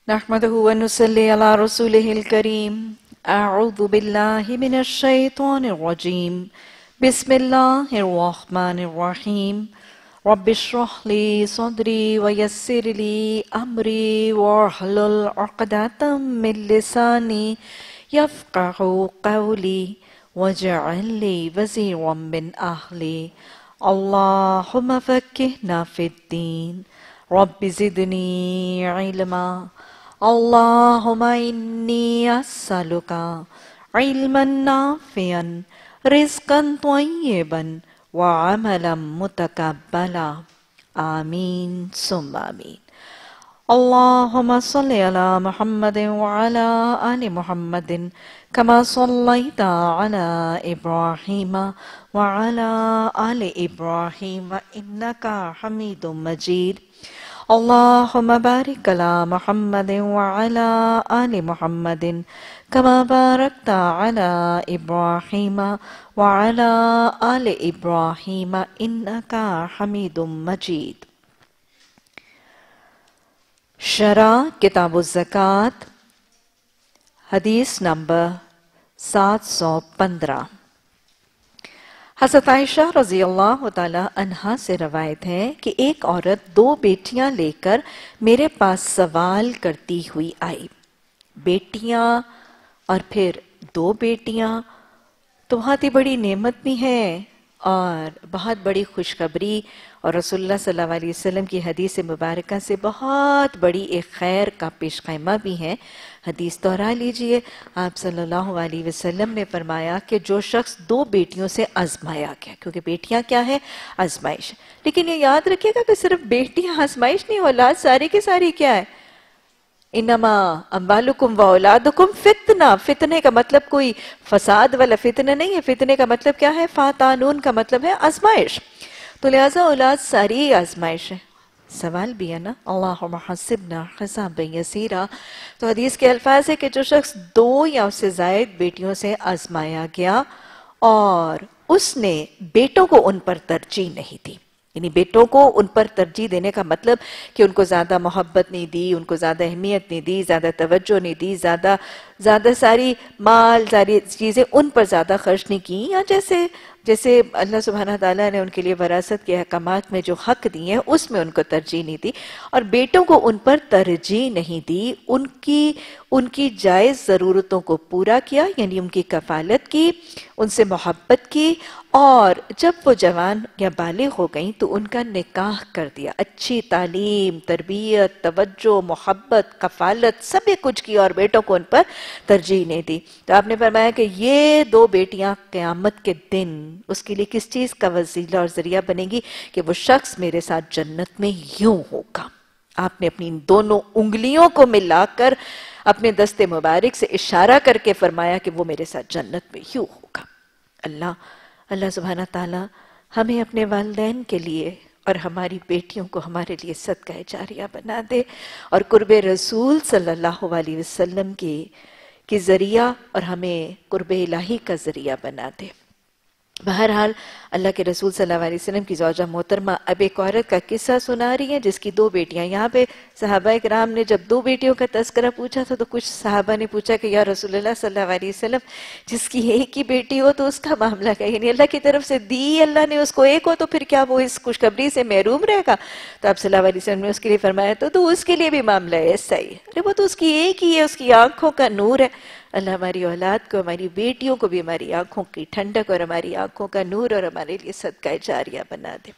नहमदुहु व नुसल्ली अला रसूलिहिल करीम। अऊज़ु बिल्लाहि मिनश शैतानिर रजीम। बिस्मिल्लाहिर रहमानिर रहीम। रब्बिश्रह ली सदरी व यस्सिर ली अमरी वहलुल उक़दतम मिन लिसानी यफ़क़हू क़ौली वजअल ली वज़ीरम मिन अहली। अल्लाहुम्मा फ़क़्हिना फ़िद्दीन रब्बि ज़िदनी इल्मा। अल्लाहुम्मा इन्नी अस्अलुका इल्मन नाफ़िअन रिज़्क़न तय्यिबन व अमलन मुतक़ब्बला। आमीन सुम्मा आमीन। अल्लाहुम्मा सल्लि अला मुहम्मदिन व अला आलि मुहम्मदिन कमा सल्लैता अला इब्राहीम व अला आलि इब्राहीम इन्नका हमीदुम मजीद। अल्लाहुम्मा बारिक अला मुहम्मदिन व अला आलि मुहम्मदिन कमा बारकता अला इब्राहीम व अला आलि इब्राहीम इन्नका हमीदुम मजीद। शरा किताब ज़कात हदीस नंबर 715। हज़रत आयशा रज़ी अल्लाह ताला अन्हा से रवायत है कि एक औरत 2 बेटियां लेकर मेरे पास सवाल करती हुई आई। बेटियां और फिर 2 बेटियां तो बहुत ही बड़ी नेमत भी है और बहुत बड़ी खुशखबरी और रसूलुल्लाह सल्लल्लाहु अलैहि वसल्लम की हदीस मुबारका से बहुत बड़ी एक खैर का पेशखैमा भी है। हदीस दोहरा लीजिए। आप सल्लल्लाहु अलैहि वसल्लम ने फरमाया कि जो शख्स 2 बेटियों से आजमाया गया, क्योंकि बेटियां क्या है? आजमाइश। लेकिन ये याद रखिएगा कि सिर्फ बेटियां आजमाइश नहीं, औलाद सारी की सारी क्या है? इन्नमा अम्वालुकुम व औलादुकुम फितना। फितने का मतलब कोई फसाद वाला फितना नहीं है। फितने का मतलब क्या है? फातानून का मतलब है आजमाइश। तो लिहाजा औलाद सारी आजमाइश है। सवाल भी है ना, अल्लाहुम्मा हसिबना हिसाबन यसीरा। तो हदीस के अल्फाज है कि जो शख्स 2 या उससे जायद बेटियों से आजमाया गया और उसने बेटों को उन पर तरजीह नहीं दी, यानी बेटों को उन पर तरजीह देने का मतलब कि उनको ज्यादा मोहब्बत नहीं दी, उनको ज्यादा अहमियत नहीं दी, ज्यादा तवज्जो नहीं दी, ज्यादा सारी माल सारी चीजें उन पर ज्यादा खर्च नहीं की, या जैसे अल्लाह सुब्हानहू तआला ने उनके लिए वरासत के अहकामात में जो हक दिए हैं उसमें उनको तरजीह नहीं दी, और बेटों को उन पर तरजीह नहीं दी। उनकी जायज़ ज़रूरतों को पूरा किया, यानी उनकी कफ़ालत की, उनसे मोहब्बत की, और जब वो जवान या बालिग हो गई तो उनका निकाह कर दिया। अच्छी तालीम, तरबियत, तवज्जो, मोहब्बत, कफ़ालत सब कुछ की और बेटों को उन पर तरजीह नहीं दी। तो आपने फरमाया कि ये 2 बेटियां क़यामत के दिन उसके लिए किस चीज़ का वसीला और ज़रिया बनेगी कि वो शख्स मेरे साथ जन्नत में यूं होगा। आपने अपनी दोनों उंगलियों को मिलाकर अपने दस्ते मुबारक से इशारा करके फरमाया कि वो मेरे साथ जन्नत में यूं होगा। अल्लाह सुब्हाना ताला हमें अपने वालिदैन के लिए और हमारी बेटियों को हमारे लिए सदका जारिया बना दे और कुर्बे रसूल सल्लल्लाहु अलैहि वसल्लम के जरिया और हमें कुर्बे इलाही का जरिया बना दे। बहरहाल अल्लाह के रसूल सल्लल्लाहु अलैहि वसल्लम की ज़ौजा मोहतरमा अब एक औरत का किस्सा सुना रही है जिसकी 2 बेटियां। यहाँ पे सहाबा इकराम ने जब 2 बेटियों का तस्करा पूछा था तो कुछ सहाबा ने पूछा कि या रसूलुल्लाह सल्लल्लाहु अलैहि वसल्लम, जिसकी एक ही बेटी हो तो उसका मामला क्या? यानी अल्लाह की तरफ से दी अल्लाह ने उसको एक हो तो फिर क्या वो इस खुशखबरी से महरूम रहेगा? तो आप सल्लल्लाहु अलैहि वसल्लम ने उसके लिए फरमाया तो उसके लिए भी मामला है ऐसा ही। अरे वो तो उसकी एक ही है, उसकी आंखों का नूर है। अल्लाह हमारी औलाद को, हमारी बेटियों को भी हमारी आंखों की ठंडक और हमारी आंखों का नूर और हमारे लिए सदका जारिया बना दे।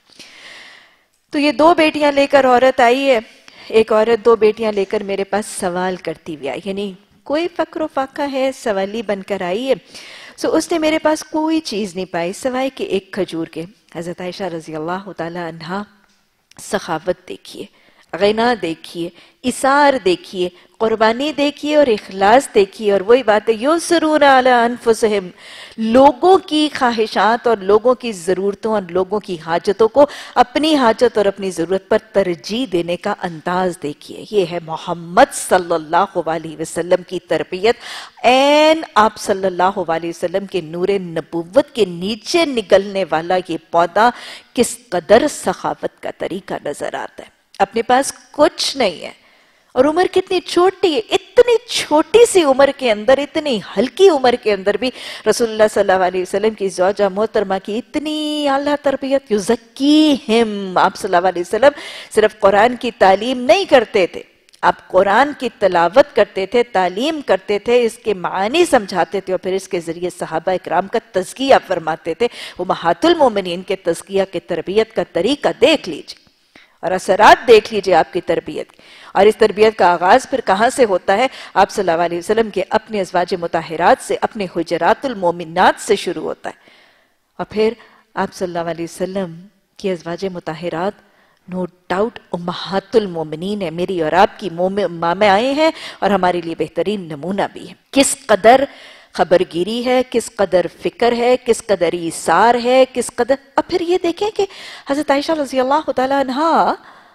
तो ये 2 बेटियां लेकर औरत आई है। एक औरत 2 बेटियां लेकर मेरे पास सवाल करती हुई आई, यानी कोई फक्र फाका है, सवाली बनकर आई है। सो उसने मेरे पास कोई चीज नहीं पाई सिवाय कि एक खजूर के। हजरत आयशा रजी अल्लाह तआला अन्हा, सखावत देखिए, ग़िना देखिए, इसार देखिए, कुर्बानी देखिए और इखलास देखिए। और वही बात है, युसरून अला अनफुसिहिम, लोगों की ख्वाहिशात और लोगों की ज़रूरतों और लोगों की हाजतों को अपनी हाजत और अपनी ज़रूरत पर तरजीह देने का अंदाज देखिए। ये है मोहम्मद सल्लल्लाहु अलैहि वसल्लम की तरबियत। एन आप सल्लल्लाहु अलैहि वसल्लम के नूरे नबुव्वत के नीचे निकलने वाला ये पौधा किस कदर सखावत का तरीका नजर आता है। अपने पास कुछ नहीं है اور عمر کتنی چھوٹی ہے، اتنی چھوٹی سی عمر کے اندر، اتنی ہلکی عمر کے اندر بھی رسول اللہ صلی اللہ علیہ وسلم کی زوجہ محترمہ کی اتنی اعلیٰ تربیت. یزکیہم، آپ صلی اللہ علیہ وسلم صرف قرآن کی تعلیم نہیں کرتے تھے، آپ قرآن کی تلاوت کرتے تھے، تعلیم کرتے تھے، اس کے معانی سمجھاتے تھے، اور پھر اس کے ذریعے صحابہ اکرام کا تزکیہ فرماتے تھے. امہات المومنین کے تزکیہ کے تربیت کا طریقہ دیکھ لیجئے اور اثرات دیکھ لیجئے آپ کی تربیت. اور اس تربیت کا آغاز پھر کہاں سے ہوتا ہے؟ آپ صلی اللہ علیہ وسلم کے اپنے ازواج مطہرات سے، اپنے حجرات المومنات سے شروع ہوتا ہے. اور پھر آپ صلی اللہ علیہ وسلم کی ازواج مطہرات نو ڈاؤٹ امہات المومنین ہے، میری اور آپ کی مامیں آئے ہیں اور ہمارے لیے بہترین نمونہ بھی ہے. کس قدر خبرگیری ہے، کس قدر فکر ہے، کس قدر ایثار ہے، کس قدر. اب پھر یہ دیکھیں کہ حضرت عائشہ رضی اللہ تعالیٰ عنہا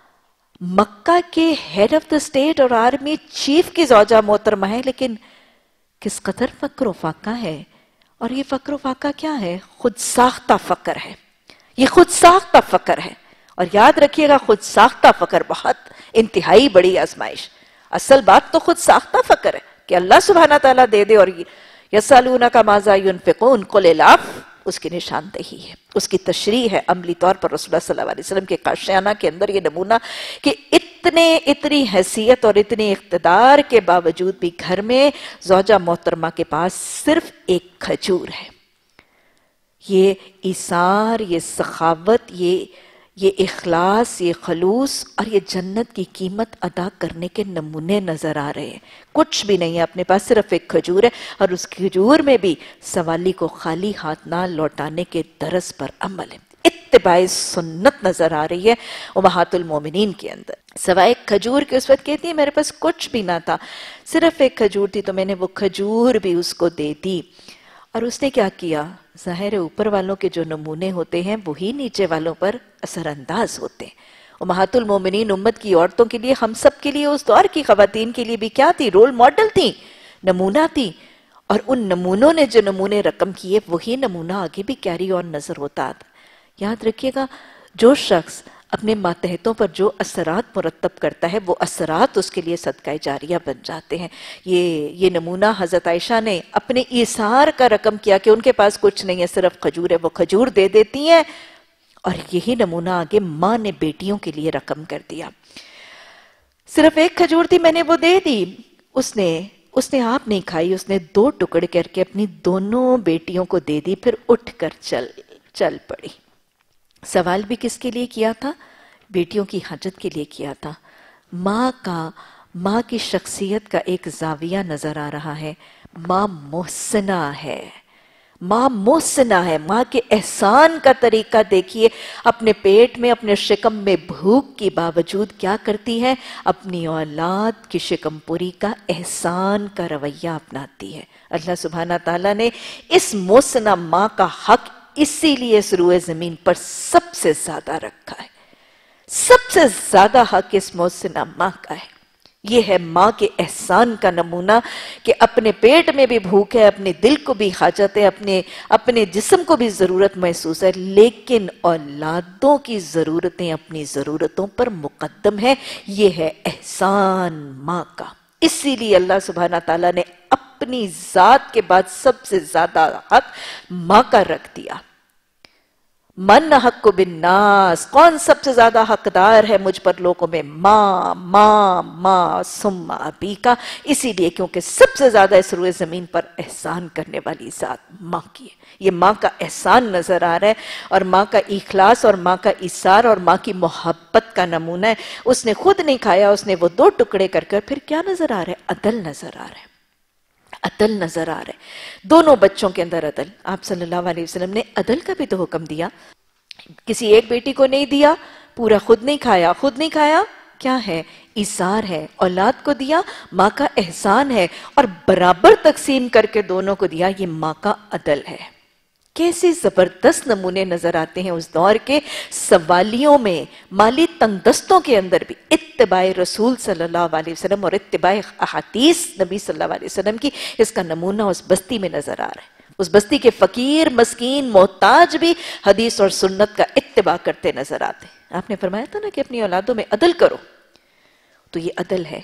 مکہ کے ہیڈ آف دا اسٹیٹ اور آرمی چیف کی زوجہ محترمہ ہے، لیکن کس قدر فقر و فاقہ ہے. اور یہ فقر و فاقہ کیا ہے؟ خود ساختہ فقر ہے. یہ خود ساختہ فقر ہے. اور یاد رکھیے گا، خود ساختہ فقر بہت انتہائی بڑی آزمائش. اصل بات تو خود ساختہ فقر ہے کہ اللہ سبحانہ تعالیٰ دے دے. اور یسألونک ماذا ینفقون قل العفو اس کی نشاندہی ہے، اس کی تشریح ہے عملی طور پر رسول اللہ صلی اللہ علیہ وسلم کے کاشیانہ کے اندر یہ نمونہ کہ اتنی حیثیت اور اتنی اقتدار کے باوجود بھی گھر میں زوجہ محترمہ کے پاس صرف ایک کھجور ہے. یہ ایثار، یہ سخاوت، یہ اخلاص، یہ خلوص اور یہ جنت کی قیمت ادا کرنے کے نمونے نظر آ رہے ہیں. کچھ بھی نہیں ہے اپنے پاس، صرف ایک کھجور ہے، اور اس کھجور میں بھی سوالی کو خالی ہاتھ نہ لوٹانے کے درس پر عمل ہے. اتباع سنت نظر آ رہی ہے امہات المومنین کے اندر. سوائے کھجور کے اس وقت کہتی ہے میرے پاس کچھ بھی نہ تھا، صرف ایک کھجور تھی، تو میں نے وہ کھجور بھی اس کو دے دی. اور اس نے کیا کیا؟ ظاہر اوپر والوں کے جو نمونے ہوتے ہیں وہی نیچے والوں پر اثر انداز ہوتے ہیں. امہات المومنین امت کی عورتوں کے لیے، ہم سب کے لیے، اس دور کی خواتین کے لیے بھی کیا تھی؟ رول ماڈل تھی، نمونہ تھی. اور ان نمونوں نے جو نمونے رقم کیے وہی نمونہ آگے بھی کیری آن نظر ہوتا تھا. یاد رکھیے گا، جو شخص اپنے ماتحتوں پر جو اثرات مرتب کرتا ہے وہ اثرات اس کے لیے صدقہ جاریہ بن جاتے ہیں. یہ نمونہ حضرت عائشہ نے اپنے ایثار کا رقم کیا کہ ان کے پاس کچھ نہیں ہے، صرف کھجور ہے، وہ کھجور دے دیتی ہیں. اور یہی نمونہ آگے ماں نے بیٹیوں کے لیے رقم کر دیا. صرف ایک کھجور تھی، میں نے وہ دے دی. اس نے آپ نہیں کھائی، اس نے 2 ٹکڑے کر کے اپنی دونوں بیٹیوں کو دے دی، پھر اٹھ کر چل پڑی. سوال بھی کس کے لیے کیا تھا؟ بیٹیوں کی حاجت کے لیے کیا تھا. ماں کی شخصیت کا ایک زاویہ نظر آ رہا ہے. ماں محسنہ ہے، ماں محسنہ ہے. ماں کے احسان کا طریقہ دیکھیے. اپنے پیٹ میں، اپنے شکم میں بھوک کی باوجود کیا کرتی ہے؟ اپنی اولاد کی شکم پوری کا احسان کا رویہ اپناتی ہے. اللہ سبحانہ تعالیٰ نے اس محسنہ ماں کا حق اسی لیے اس روئے زمین پر سب سے زیادہ رکھا ہے. سب سے زیادہ حق اس محسنہ ماں کا ہے. یہ ہے ماں کے احسان کا نمونہ کہ اپنے پیٹ میں بھی بھوک ہے، اپنے دل کو بھی حاجت ہے، اپنے جسم کو بھی ضرورت محسوس ہے، لیکن اولادوں کی ضرورتیں اپنی ضرورتوں پر مقدم ہے. یہ ہے احسان ماں کا. اسی لیے اللہ سبحانہ تعالیٰ نے اپنی ذات کے بعد سب سے زیادہ حق ماں کا رکھ دیا. من حق بالناس، کون سب سے زیادہ حقدار ہے مجھ پر لوگوں میں؟ ماں ثم ابی کا. اسی لیے کیونکہ سب سے زیادہ اس روئے زمین پر احسان کرنے والی ذات ماں کی ہے. یہ ماں کا احسان نظر آ رہا ہے، اور ماں کا اخلاص اور ماں کا ایثار اور ماں کی محبت کا نمونہ ہے. اس نے خود نہیں کھایا، اس نے وہ 2 ٹکڑے کر پھر کیا نظر آ رہا ہے؟ عدل نظر آ رہا ہے. عدل نظر آ رہے. دونوں بچوں کے اندر عدل. آپ صلی اللہ علیہ وسلم نے عدل کا بھی تو حکم دیا. کسی ایک بیٹی کو نہیں دیا، پورا خود نہیں کھایا. کیا ہے؟ ایثار ہے. اولاد کو دیا، ماں کا احسان ہے، اور برابر تقسیم کر کے دونوں کو دیا. یہ ماں کا عدل ہے. کیسے زبردست نمونے نظر آتے ہیں اس دور کے سوالیوں میں. مالی تنگ دستوں کے اندر بھی اتباع رسول صلی اللہ علیہ وسلم اور اتباع احادیث نبی صلی اللہ علیہ وسلم کی اس کا نمونہ اس بستی میں نظر آ رہا ہے. اس بستی کے فقیر، مسکین، محتاج بھی حدیث اور سنت کا اتباع کرتے نظر آتے ہیں. آپ نے فرمایا تھا نا کہ اپنی اولادوں میں عدل کرو، تو یہ عدل ہے.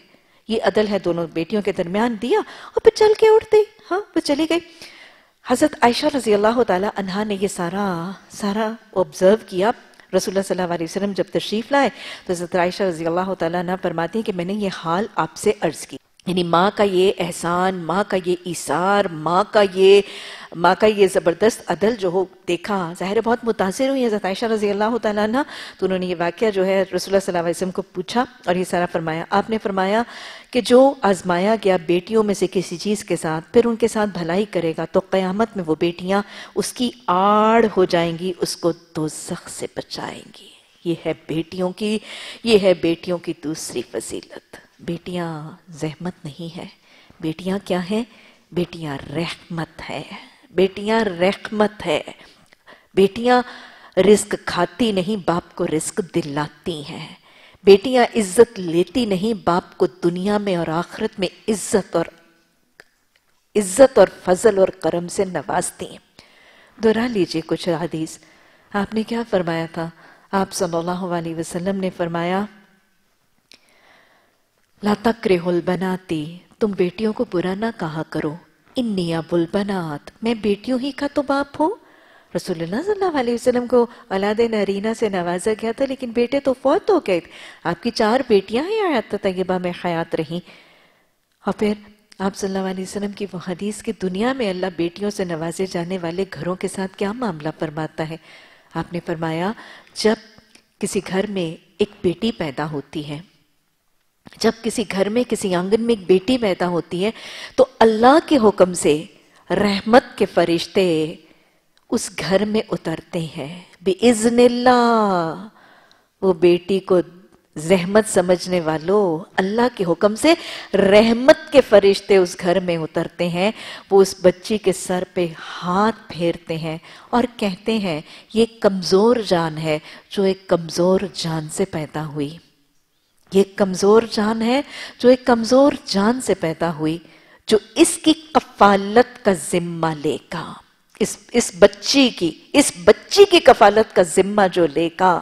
یہ عدل ہے دونوں بیٹیوں کے درمیان، دیا اور پھر چل کے اٹھ گئی، ہاں وہ چلی گئی۔ حضرت عائشہ رضی اللہ تعالی عنہا نے یہ سارا آبزرو کیا۔ رسول اللہ صلی اللہ علیہ وسلم جب تشریف لائے تو حضرت عائشہ رضی اللہ تعالیٰ عنہ فرماتی ہیں کہ میں نے یہ حال آپ سے عرض کی، یعنی ماں کا یہ احسان، ماں کا یہ ایثار، ماں کا یہ زبردست عدل جو ہو دیکھا، ظاہر ہے بہت متاثر ہوئی حضرت عائشہ رضی اللہ تعالیٰ عنہ۔ تو انہوں نے یہ واقعہ جو ہے رسول اللہ صلی اللہ علیہ وسلم کو پوچھا اور یہ سارا فرمایا۔ آپ نے فرمایا کہ جو آزمایا گیا بیٹیوں میں سے کسی چیز کے ساتھ پھر ان کے ساتھ بھلائی کرے گا تو قیامت میں وہ بیٹیاں اس کی آڑ ہو جائیں گی، اس کو دوزخ سے بچائیں گی۔ یہ ہے بیٹیوں کی دوسری فضیلت۔ بیٹیاں زحمت نہیں ہے، بیٹیاں کیا ہیں؟ بیٹیاں رحمت ہے، بیٹیاں رحمت ہے۔ بیٹیاں رزق کھاتی نہیں، باپ کو رزق دلاتی ہیں۔ بیٹیاں عزت لیتی نہیں، باپ کو دنیا میں اور آخرت میں عزت اور فضل اور کرم سے نوازتی ہیں۔ دہرا لیجئے کچھ حدیث۔ آپ نے کیا فرمایا تھا؟ آپ صلی اللہ علیہ وسلم نے فرمایا لا تکرہوا البناتی، تم بیٹیوں کو برا نہ کہا کرو، انی ابو البنات، میں بیٹیوں ہی کا تو باپ ہوں۔ رسول اللہ صلی اللہ علیہ وسلم کو اولاد نرینہ سے نوازا گیا تھا لیکن بیٹے تو فوت ہو گئے تھے۔ آپ کی 4 بیٹیاں ہی حیات طیبہ میں حیات رہیں۔ اور پھر آپ صلی اللہ علیہ وسلم کی وہ حدیث کہ دنیا میں اللہ بیٹیوں سے نوازے جانے والے گھروں کے ساتھ کیا معاملہ فرماتا ہے۔ آپ نے فرمایا جب کسی گھر میں ایک بیٹی پیدا ہوتی ہے، جب کسی گھر میں کسی آنگن میں ایک بیٹی پیدا ہوتی ہے تو اللہ کے حکم سے رحمت کے فرشتے اس گھر میں اترتے ہیں بِإِذْنِ اللہ۔ وہ بیٹی کو زحمت سمجھنے والوں، اللہ کے حکم سے رحمت کے فرشتے اس گھر میں اترتے ہیں، وہ اس بچی کے سر پہ ہاتھ پھیرتے ہیں اور کہتے ہیں یہ کمزور جان ہے جو ایک کمزور جان سے پیدا ہوئی، یہ کمزور جان ہے جو ایک کمزور جان سے پیدا ہوئی، جو اس کی کفالت کا ذمہ لے گا، اس بچی کی کفالت کا ذمہ جو لے گا،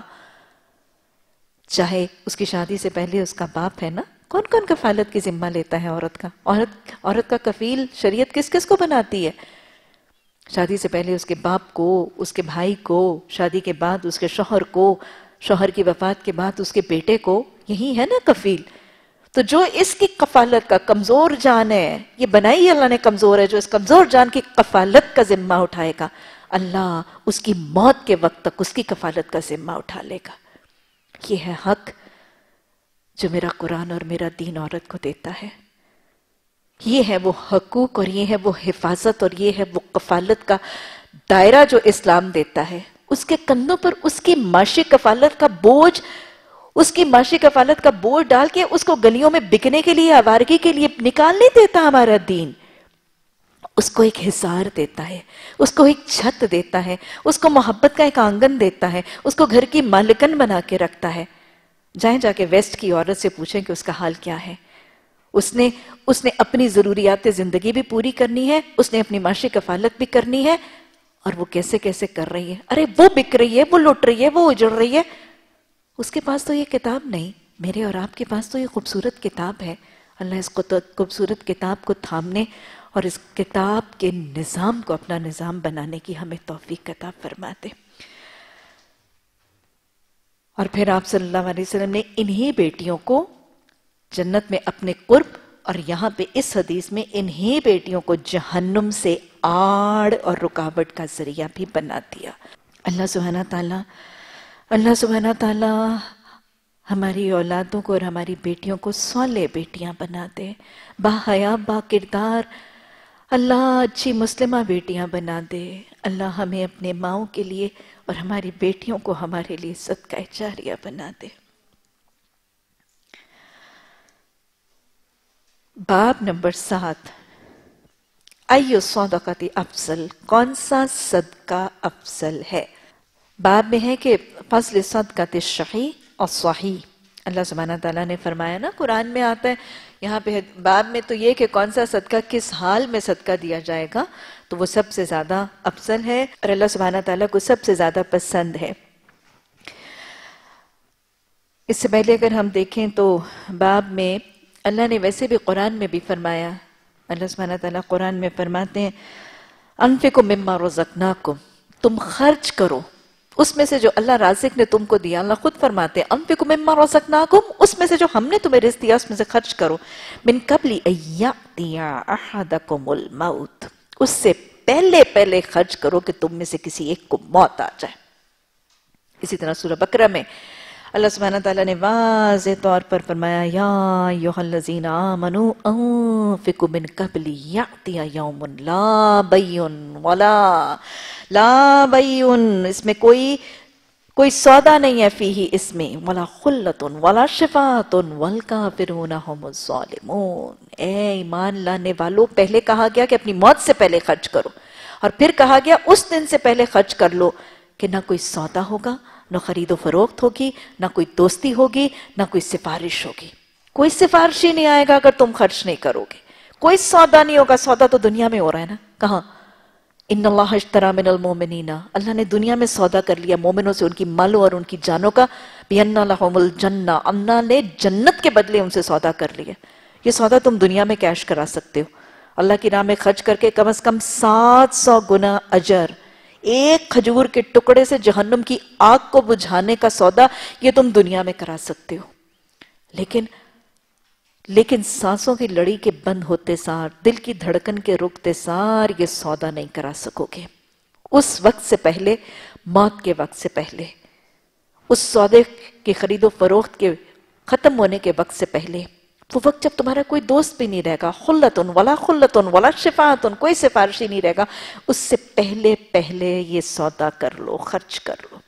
چاہے اس کی شادی سے پہلے اس کا باپ ہے نا، کون کون کفالت کی ذمہ لیتا ہے عورت کا؟ عورت کا کفیل شریعت کس کس کو بناتی ہے؟ شادی سے پہلے اس کے باپ کو، اس کے بھائی کو، شادی کے بعد اس کے شوہر کو، شوہر کی وفات کے بعد اس کے بیٹے کو، یہی ہے نا کفیل۔ تو جو اس کی کفالت کا کمزور جان ہے، یہ بنائی اللہ نے کمزور ہے، جو اس کمزور جان کی کفالت کا ذمہ اٹھائے گا، اللہ اس کی موت کے وقت تک اس کی کفالت کا ذمہ اٹھا لے گا۔ یہ ہے حق جو میرا قرآن اور میرا دین عورت کو دیتا ہے۔ یہ ہے وہ حقوق اور یہ ہے وہ حفاظت اور یہ ہے وہ کفالت کا دائرہ جو اسلام دیتا ہے۔ اس کے کندھوں پر اس کی معاشی کفالت کا بوجھ ڈال کے اس کو گلیوں میں بکنے کے لیے، آوارگی کے لیے نکال نہیں دیتا ہمارا دین۔ اس کو ایک حصار دیتا ہے، اس کو ایک چھت دیتا ہے، اس کو محبت کا ایک آنگن دیتا ہے، اس کو گھر کی مالکن بنا کے رکھتا ہے۔ جائیں جا کے ویسٹ کی عورت سے پوچھیں کہ اس کا حال کیا ہے۔ اس نے اپنی ضروریات زندگی بھی پوری کرنی ہے، اس نے اپنی معاشی کفالت بھی کرنی ہے، اور وہ کیسے کر رہی ہے؟ ارے وہ بک رہی ہے، وہ لٹ رہی ہے، وہ اجڑ رہی ہے۔ اس کے پاس تو یہ کتاب نہیں، میرے اور آپ کے پاس تو یہ خوبصورت کتاب ہے۔ اللہ اس خوبصورت کتاب کو تھامنے اور اس کتاب کے نظام کو اپنا نظام بنانے کی ہمیں توفیق عطا فرما دے۔ اور پھر آپ صلی اللہ علیہ وسلم نے انہی بیٹیوں کو جنت میں اپنے قرب، اور یہاں پہ اس حدیث میں انہی بیٹیوں کو جہنم سے آڑ اور رکاوٹ کا ذریعہ بھی بنا دیا۔ اللہ سبحانہ تعالیٰ ہماری اولادوں کو اور ہماری بیٹیوں کو صالح بیٹیاں بنا دے، با حیا با کردار، اللہ اچھی مسلمہ بیٹیاں بنا دے۔ اللہ ہمیں اپنے ماؤں کے لیے اور ہماری بیٹیوں کو ہمارے لیے صدقہ جاریہ بنا دے۔ باب نمبر 7، ایُّ صدقۃ افضل، کون سا صدقہ افضل ہے؟ باب میں ہے کہ فضل صدقۃ الشحیح الصحیح۔ اللہ سبحانہ تعالیٰ نے فرمایا نا، قرآن میں آتا ہے، یہاں پہ باب میں تو یہ کہ کون سا صدقہ کس حال میں صدقہ دیا جائے گا، تو وہ سب سے زیادہ افضل ہے اور اللہ سبحانہ تعالیٰ کو سب سے زیادہ پسند ہے۔ اس سے پہلے اگر ہم دیکھیں تو باب میں اللہ نے ویسے بھی قرآن میں بھی فرمایا، اللہ سبحانہ تعالیٰ قرآن میں فرماتے ہیں انفقوا مما رزقناکم، تم خرچ کرو اس میں سے جو اللہ رازق نے تم کو دیا. اللہ خود فرماتے ہیں انفقوا مما رزقناکم، اس میں سے جو ہم نے تمہیں رزق دیا اس میں سے خرچ کرو. من قبل ان یأتی احدکم الموت، اس سے پہلے خرچ کرو کہ تم میں سے کسی ایک کو موت آ جائے. اسی طرح سورہ بقرہ میں اللہ سبحانہ تعالیٰ نے واضح طور پر فرمایا یا ایھا الذین آمنوا انفقوا من قبل یأتی یوم لا بیع اس میں کوئی سودا نہیں ہے، فیہ اس میں ولا خلۃ ولا شفاعۃ والکافرون هم الظالمون. اے ایمان لانے والو، پہلے کہا گیا کہ اپنی موت سے پہلے خرچ کرو، اور پھر کہا گیا اس دن سے پہلے خرچ کر لو کہ نہ کوئی سودا ہوگا، نہ خرید و فروخت ہوگی، نہ کوئی دوستی ہوگی، نہ کوئی سفارش ہوگی. کوئی سفارش ہی نہیں آئے گا اگر تم خرچ نہیں کرو گے. کوئی سودا نہیں ہوگا. سودا تو دنیا میں ہو رہا ہے نا. کہاں؟ ان اللہ اشتری من المؤمنین، اللہ نے دنیا میں سودا کر لیا مومنوں سے ان کی مالوں اور ان کی جانوں کا. بان لہم الجنہ، اللہ نے جنت کے بدلے ان سے سودا کر لیا. یہ سودا تم دنیا میں کیش کرا سکتے ہو. اللہ کی راہ میں خرچ کر کے کم از کم 700 گنا اجر. ایک کھجور کے ٹکڑے سے جہنم کی آگ کو بجھانے کا سودا یہ تم دنیا میں کرا سکتے ہو. لیکن سانسوں کی لڑی کے بند ہوتے سار، دل کی دھڑکن کے رکتے سار یہ سودا نہیں کرا سکو گے. اس وقت سے پہلے، موت کے وقت سے پہلے، اس سودے کی خرید و فروخت کے ختم ہونے کے وقت سے پہلے، وہ وقت جب تمہارا کوئی دوست بھی نہیں رہے گا، خلتن ولا شفاعتن، کوئی سفارشی نہیں رہے گا، اس سے پہلے یہ سودا کر لو، خرچ کر لو.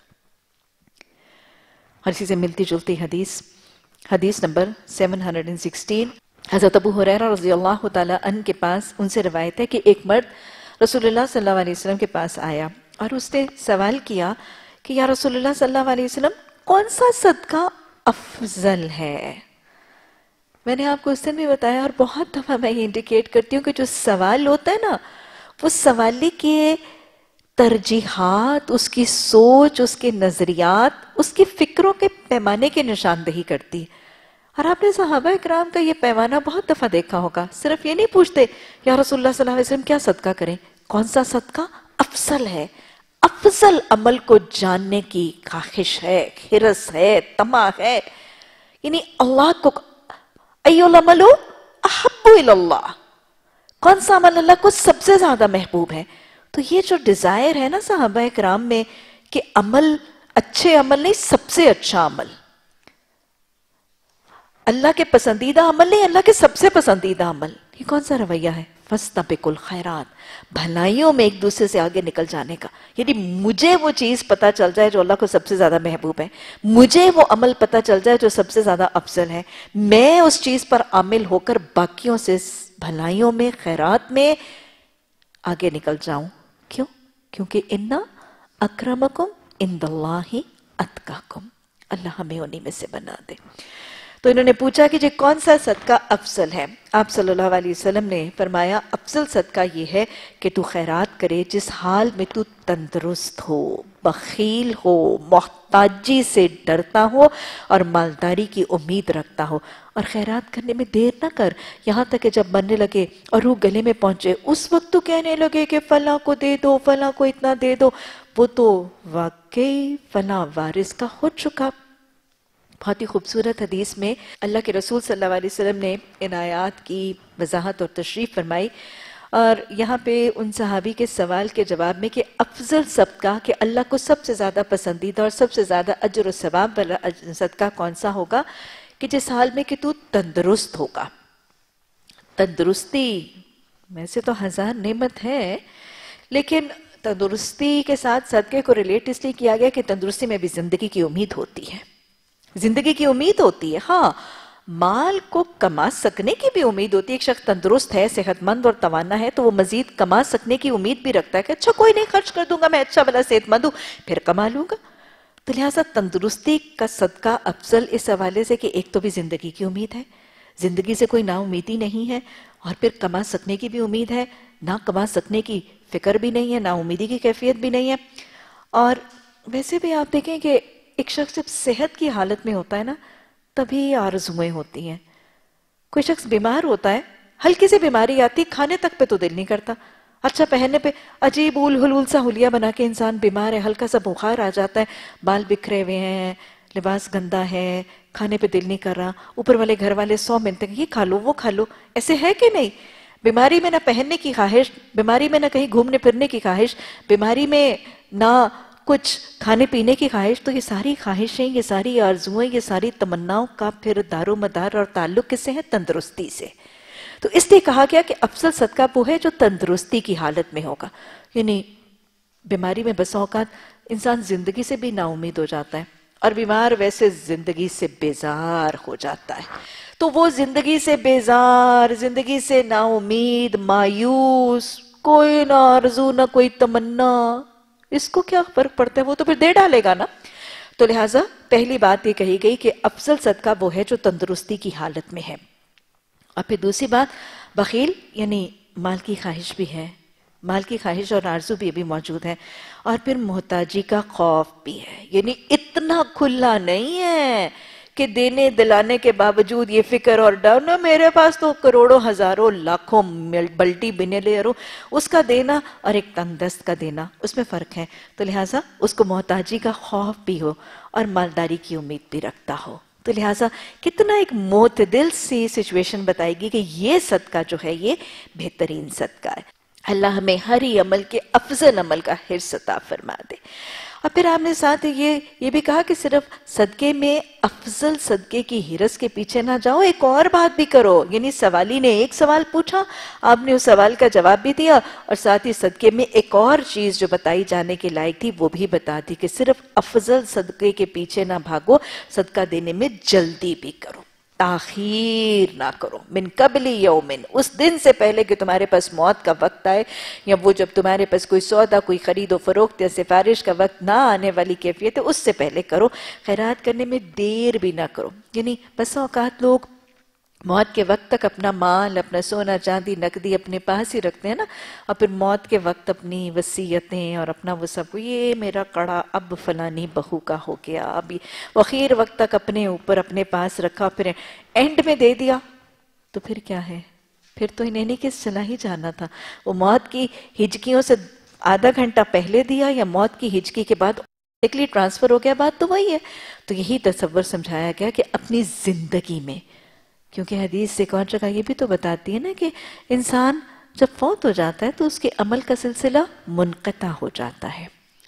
اور اسی سے ملتی جلتی حدیث نمبر 716، حضرت ابو ہریرہ رضی اللہ تعالیٰ عنہ کے پاس ان سے روایت ہے کہ ایک مرد رسول اللہ صلی اللہ علیہ وسلم کے پاس آیا اور اس نے سوال کیا کہ یا رسول اللہ صلی اللہ علیہ وسلم، کون سا صدقہ افضل ہے؟ میں نے آپ کو اس دن بھی بتایا اور بہت دفعہ میں یہ انڈیکیٹ کرتی ہوں کہ جو سوال ہوتا ہے نا، وہ سوالی کے ترجیحات، اس کی سوچ، اس کے نظریات، اس کی فکروں کے پیمانے کی نشاندہی کرتی ہے. اور آپ نے صحابہ اکرام کا یہ پیمانہ بہت دفعہ دیکھا ہوگا. صرف یہ نہیں پوچھتے یا رسول اللہ صلی اللہ علیہ وسلم کیا صدقہ کریں، کون سا صدقہ افضل ہے. افضل عمل کو جاننے کی خواہش ہے، حرص ہے، طمع ہے. یعنی اللہ کو ایو العمل احب الی اللہ، کون سا عمل اللہ کو سب سے زیادہ محبوب ہے. تو یہ جو ڈیزائر ہے نا صحابہ اکرام میں کہ عمل، اچھے عمل نہیں، سب سے اچھا عمل، اللہ کے پسندیدہ عمل نہیں، اللہ کے سب سے پسندیدہ عمل، یہ کون سا رویہ ہے؟ فاستبقوا الخیرات، بھلائیوں میں ایک دوسرے سے آگے نکل جانے کا. یعنی مجھے وہ چیز پتہ چل جائے جو اللہ کو سب سے زیادہ محبوب ہے، مجھے وہ عمل پتہ چل جائے جو سب سے زیادہ افضل ہے، میں اس چیز پر عامل ہو کر باقیوں سے بھلائیوں میں، خیرات میں آگے نکل جاؤں. کیوں؟ کیونکہ اِنَّ اکرمکم عند اللہ اتقاکم، اللہ ہمیں انہی میں سے بنا دے. تو انہوں نے پوچھا کہ کون سا صدقہ افضل ہے؟ آپ صلی اللہ علیہ وسلم نے فرمایا افضل صدقہ یہ ہے کہ تو خیرات کرے جس حال میں تو تندرست ہو، بخیل ہو، محتاجی سے ڈرتا ہو اور مالداری کی امید رکھتا ہو. اور خیرات کرنے میں دیر نہ کر، یہاں تک کہ جب مرنے لگے اور روح گلے میں پہنچے اس وقت تو کہنے لگے کہ فلاں کو دے دو، فلاں کو اتنا دے دو. وہ تو واقعی فلاں وارث کا ہو چکا. بہت ہی خوبصورت حدیث میں اللہ کے رسول صلی اللہ علیہ وسلم نے ان آیات کی وضاحت اور تشریح فرمائی. اور یہاں پہ ان صحابی کے سوال کے جواب میں کہ افضل صدقہ کہ اللہ کو سب سے زیادہ پسندیدہ اور سب سے زیادہ اجر و ثواب والا صدقہ کون سا ہوگا، کہ جس حال میں کہ تو تندرست ہوگا. تندرستی ویسے تو ہزار نعمت ہے، لیکن تندرستی کے ساتھ صدقے کو ریلیٹ اس لیے کیا گیا کہ تندرستی میں بھی زندگی کی امید ہوتی ہے، زندگی کی امید ہوتی ہے. ہاں، مال کو کما سکنے کی بھی امید ہوتی ہے. ایک شخص تندرست ہے، صحت مند اور توانا ہے تو وہ مزید کما سکنے کی امید بھی رکھتا ہے کہ اچھا کوئی نہیں، خرچ کر دوں گا، میں اچھا بلا صحت مند ہوں، پھر کما لوں گا. تو لہٰذا تندرستی کا صدقہ افضل اس حوالے سے کہ ایک تو بھی زندگی کی امید ہے، زندگی سے کوئی نا امیدی نہیں ہے، اور پھر کما سکنے کی بھی امید ہے، نہ کما سکنے کی فکر بھی نہیں ہے، نا امیدی کی کیفیت بھی نہیں ہے. اور ویسے بھی آپ دیکھیں کہ ایک شخص جب صحت کی حالت میں ہوتا ہے نا، تبھی آرزویں ہوتی ہیں. کوئی شخص بیمار ہوتا ہے، ہلکی سی بیماری آتی، کھانے تک پہ تو دل نہیں کرتا، اچھا پہننے پہ عجیب حلول سا حلیہ بنا کے انسان بیمار ہے، ہلکا سا بخار آ جاتا ہے، بال بکھرے ہوئے ہیں، لباس گندا ہے، کھانے پہ دل نہیں کر رہا، اوپر والے گھر والے 100 منٹ یہ کھا لو وہ کھا لو، ایسے ہے کہ نہیں؟ بیماری میں نہ پہننے کی خواہش، بیماری میں نہ کہیں گھومنے پھرنے کی خواہش، بیماری میں نہ کچھ کھانے پینے کی خواہش، تو یہ ساری خواہشیں، یہ ساری آرزویں، یہ ساری تمناؤں کا پھر دار و مدار اور تعلق کس سے ہے؟ تندرستی سے۔ تو اس لیے کہا گیا کہ افضل صدقہ وہ ہے جو تندرستی کی حالت میں ہوگا، یعنی بیماری میں بس اوقات انسان زندگی سے بھی نا امید ہو جاتا ہے، اور بیمار ویسے زندگی سے بیزار ہو جاتا ہے، تو وہ زندگی سے بیزار، زندگی سے نا امید، مایوس، کوئی نہ آرزو نہ کوئی تمنا، اس کو کیا فرق پڑتا ہے؟ وہ تو پھر دے ڈالے گا نا۔ تو لہٰذا پہلی بات یہ کہی گئی کہ افضل صدقہ وہ ہے جو تندرستی کی حالت میں ہے۔ اور پھر دوسری بات، بخیل یعنی مال کی خواہش بھی ہے، مال کی خواہش اور آرزو بھی ابھی موجود ہے، اور پھر محتاجی کا خوف بھی ہے، یعنی اتنا کھلا نہیں ہے کہ دینے دلانے کے باوجود یہ فکر اور ڈر، نہ میرے پاس تو کروڑوں ہزاروں لاکھوں بلٹی بنیلروں، اس کا دینا اور ایک تنگ دست کا دینا، اس میں فرق ہے۔ تو لہٰذا اس کو محتاجی کا خوف بھی ہو اور مالداری کی امید بھی رکھتا ہو، تو لہٰذا کتنا ایک معتدل سی سچویشن بتائے گی کہ یہ صدقہ جو ہے یہ بہترین صدقہ ہے۔ اللہ ہمیں ہر ہی عمل کے افضل عمل کا حرص عطا فرما دے۔ اور پھر آپ نے ساتھ یہ بھی کہا کہ صرف صدقے میں افضل صدقے کی حرص کے پیچھے نہ جاؤ، ایک اور بات بھی کرو، یعنی سوالی نے ایک سوال پوچھا، آپ نے اس سوال کا جواب بھی دیا، اور ساتھ ہی صدقے میں ایک اور چیز جو بتائی جانے کے لائق تھی وہ بھی بتا دی کہ صرف افضل صدقے کے پیچھے نہ بھاگو، صدقہ دینے میں جلدی بھی کرو، تاخیر نہ کرو، من قبل یومن، اس دن سے پہلے کہ تمہارے پاس موت کا وقت آئے، یا وہ جب تمہارے پاس کوئی سودا، کوئی خرید و فروخت یا سفارش کا وقت نہ آنے والی کیفیت ہے، اس سے پہلے کرو، خیرات کرنے میں دیر بھی نہ کرو۔ یعنی بس اوقات لوگ موت کے وقت تک اپنا مال، اپنا سونا چاندی نقدی اپنے پاس ہی رکھتے ہیں نا، اور پھر موت کے وقت اپنی وصیتیں اور اپنا وہ سب، یہ میرا کڑا اب فلانی بہو کا ہو گیا، اب وہ آخر وقت تک اپنے اوپر اپنے پاس رکھا، پھر اینڈ میں دے دیا، تو پھر کیا ہے؟ پھر تو انہیں نہیں کس چلا ہی جانا تھا، وہ موت کی ہجکیوں سے آدھا گھنٹہ پہلے دیا یا موت کی ہجکی کے بعد ٹرانسفر ہو گیا، بات تو وہی ہے۔ تو یہی تصور سمجھایا گیا کہ اپنی زندگی میں، کیونکہ حدیث سے کون جگہ یہ بھی تو بتاتی ہے نا کہ انسان جب فوت ہو جاتا ہے تو اس کے عمل کا سلسلہ منقطع ہو جاتا ہے،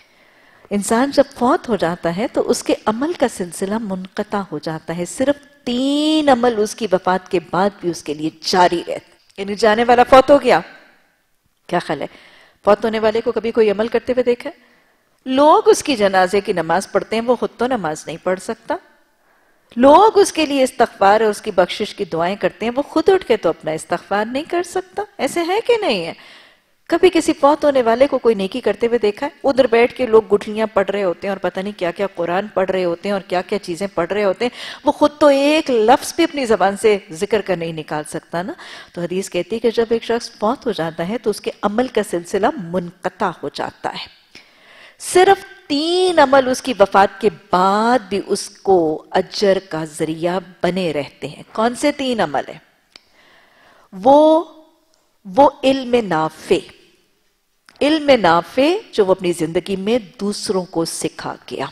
انسان جب فوت ہو جاتا ہے تو اس کے عمل کا سلسلہ منقطع ہو جاتا ہے، صرف 3 عمل اس کی وفات کے بعد بھی اس کے لیے جاری رہتے، یعنی جانے والا فوت ہو گیا، کیا خیال ہے فوت ہونے والے کو کبھی کوئی عمل کرتے ہوئے دیکھا ہے؟ لوگ اس کی جنازے کی نماز پڑھتے ہیں، وہ خود تو نماز نہیں پڑھ سکتا، لوگ اس کے لیے استغفار اور اس کی بخشش کی دعائیں کرتے ہیں، وہ خود اٹھ کے تو اپنا استغفار نہیں کر سکتا، ایسے ہے کہ نہیں ہے؟ کبھی کسی فوت ہونے والے کو کوئی نیکی کرتے ہوئے دیکھا ہے؟ ادھر بیٹھ کے لوگ گٹھلیاں پڑھ رہے ہوتے ہیں اور پتہ نہیں کیا کیا قرآن پڑھ رہے ہوتے ہیں اور کیا کیا چیزیں پڑھ رہے ہوتے ہیں، وہ خود تو ایک لفظ بھی اپنی زبان سے ذکر کر نہیں نکال سکتا نا۔ تو حدیث کہتی ہے کہ جب ایک شخص فوت ہو جاتا ہے تو اس کے عمل کا سلسلہ منقطع ہو جاتا ہے، صرف 3 عمل اس کی وفات کے بعد بھی اس کو اجر کا ذریعہ بنے رہتے ہیں۔ کون سے 3 عمل ہیں؟ وہ علم نافع، علم نافع جو وہ اپنی زندگی میں دوسروں کو سکھا گیا،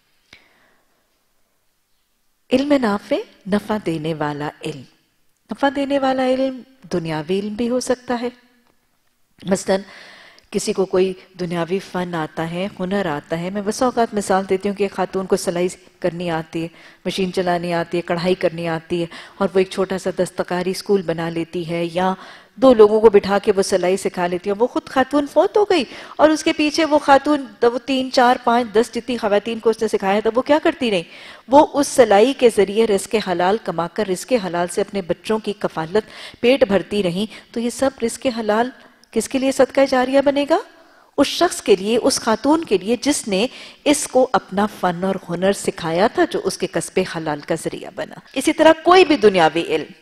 علم نافع، نفع دینے والا علم، نفع دینے والا علم دنیاوی علم بھی ہو سکتا ہے، مثلاً کسی کو کوئی دنیاوی فن آتا ہے، ہنر آتا ہے، میں بس اوقات مثال دیتی ہوں کہ ایک خاتون کو سلائی کرنی آتی ہے، مشین چلانی آتی ہے، کڑھائی کرنی آتی ہے، اور وہ ایک چھوٹا سا دستکاری اسکول بنا لیتی ہے، یا 2 لوگوں کو بٹھا کے وہ سلائی سکھا لیتی ہے، وہ خود خاتون فوت ہو گئی اور اس کے پیچھے وہ خاتون 3 4 5 10 جتنی خواتین کو اس نے سکھایا تھا، وہ کیا کرتی رہی؟ وہ اس سلائی کے ذریعے رزق حلال کما کر رزق حلال سے اپنے بچوں کی کفالت پیٹ بھرتی رہیں۔ تو یہ سب رزق حلال کس کے لیے صدقہ جاریہ بنے گا؟ اس شخص کے لیے، اس خاتون کے لیے جس نے اس کو اپنا فن اور ہنر سکھایا تھا، جو اس کے کسب حلال کا ذریعہ بنا۔ اسی طرح کوئی بھی دنیاوی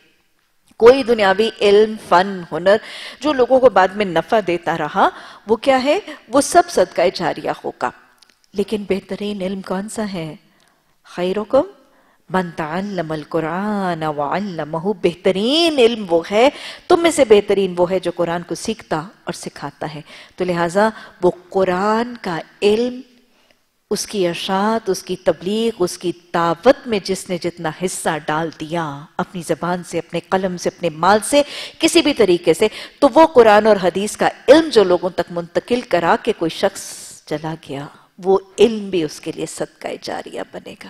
علم، فن، ہنر جو لوگوں کو بعد میں نفع دیتا رہا، وہ کیا ہے؟ وہ سب صدقہ جاریہ ہوگا۔ لیکن بہترین علم کون سا ہے؟ خیرکم من تعلم القرآن وعلمہ، بہترین علم وہ ہے، تم میں سے بہترین وہ ہے جو قرآن کو سیکھتا اور سکھاتا ہے۔ تو لہٰذا وہ قرآن کا علم، اس کی ارشاد، اس کی تبلیغ، اس کی دعوت میں جس نے جتنا حصہ ڈال دیا اپنی زبان سے، اپنے قلم سے، اپنے مال سے، کسی بھی طریقے سے، تو وہ قرآن اور حدیث کا علم جو لوگوں تک منتقل کرا کے کوئی شخص چلا گیا، وہ علم بھی اس کے لیے صدقہ جاریہ بنے گا۔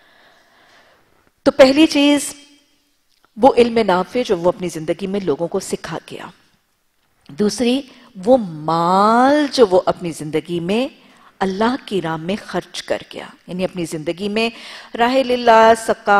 تو پہلی چیز وہ علم نافع جو وہ اپنی زندگی میں لوگوں کو سکھا گیا۔ دوسری وہ مال جو وہ اپنی زندگی میں اللہ کی راہ میں خرچ کر گیا، یعنی اپنی زندگی میں راہ اللہ،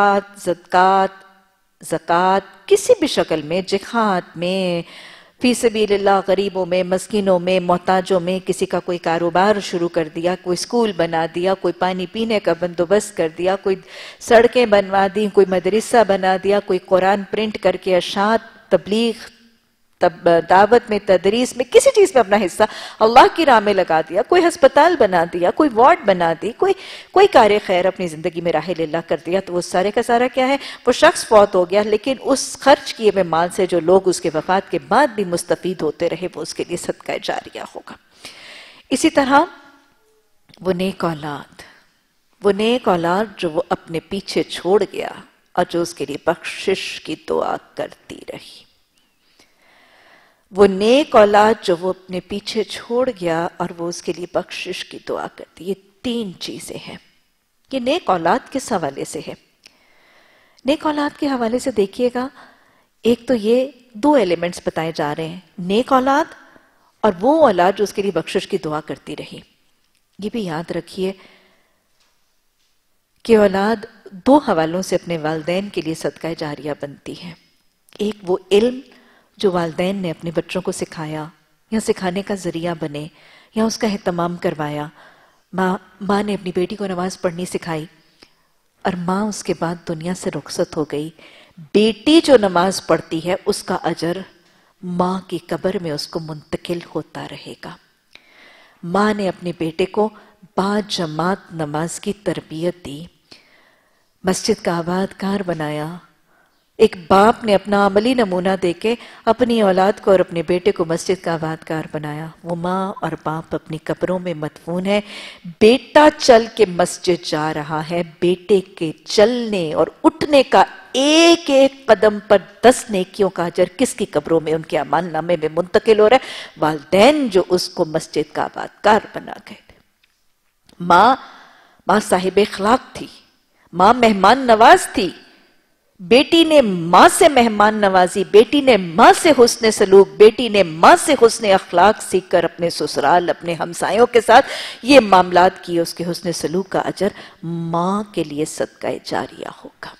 زکوٰۃ کسی بھی شکل میں، جہاد میں، فی سبیل اللہ، غریبوں میں، مسکینوں میں، محتاجوں میں، کسی کا کوئی کاروبار شروع کر دیا، کوئی سکول بنا دیا، کوئی پانی پینے کا بندوبست کر دیا، کوئی سڑکیں بنوا دی، کوئی مدرسہ بنا دیا، کوئی قرآن پرنٹ کر کے اشاعت، تبلیغ، دعوت میں، تدریس میں، کسی چیز میں اپنا حصہ اللہ کی راہ میں لگا دیا، کوئی ہسپتال بنا دیا، کوئی وارڈ بنا دی، کوئی کار خیر اپنی زندگی میں راہ اللہ کر دیا، تو وہ سارے کا سارا کیا ہے؟ وہ شخص فوت ہو گیا، لیکن اس خرچ کیے ہوئے مال سے جو لوگ اس کے وفات کے بعد بھی مستفید ہوتے رہے، وہ اس کے لیے صدقہ جاریہ ہوگا۔ اسی طرح وہ نیک اولاد جو وہ اپنے پیچھے چھوڑ گیا اور جو اس کے لیے بخشش کی دعا کرتی رہی، وہ نیک اولاد جو وہ اپنے پیچھے چھوڑ گیا اور وہ اس کے لیے بخشش کی دعا کرتی، یہ تین چیزیں ہیں۔ یہ نیک اولاد کس حوالے سے ہے؟ نیک اولاد کے حوالے سے دیکھیے گا، ایک تو یہ دو ایلیمنٹس بتائے جا رہے ہیں، نیک اولاد اور وہ اولاد جو اس کے لیے بخشش کی دعا کرتی رہی۔ یہ بھی یاد رکھیے کہ اولاد دو حوالوں سے اپنے والدین کے لیے صدقہ جاریہ بنتی ہے۔ ایک وہ علم جو والدین نے اپنے بچوں کو سکھایا یا سکھانے کا ذریعہ بنے یا اس کا اہتمام کروایا۔ ماں نے اپنی بیٹی کو نماز پڑھنی سکھائی اور ماں اس کے بعد دنیا سے رخصت ہو گئی، بیٹی جو نماز پڑھتی ہے اس کا اجر ماں کی قبر میں اس کو منتقل ہوتا رہے گا۔ ماں نے اپنے بیٹے کو با جماعت نماز کی تربیت دی، مسجد کا آباد کار بنایا۔ ایک باپ نے اپنا عملی نمونہ دے کے اپنی اولاد کو اور اپنے بیٹے کو مسجد کا آباد کار بنایا۔ وہ ماں اور باپ اپنی قبروں میں مدفون ہے، بیٹا چل کے مسجد جا رہا ہے، بیٹے کے چلنے اور اٹھنے کا ایک ایک قدم پر 10 نیکیوں کا اجر کس کی قبروں میں، ان کے اعمال نامے میں منتقل ہو رہا ہے؟ والدین جو اس کو مسجد کا آباد کار بنا گئے تھے۔ ماں صاحب اخلاق تھی، ماں مہمان نواز تھی، بیٹی نے ماں سے مہمان نوازی، بیٹی نے ماں سے حسن سلوک، بیٹی نے ماں سے حسن اخلاق سیکھ کر اپنے سسرال، اپنے ہمسایوں کے ساتھ یہ معاملات کیے، اس کے حسن سلوک کا اجر ماں کے لیے صدقہ جاریہ ہوگا۔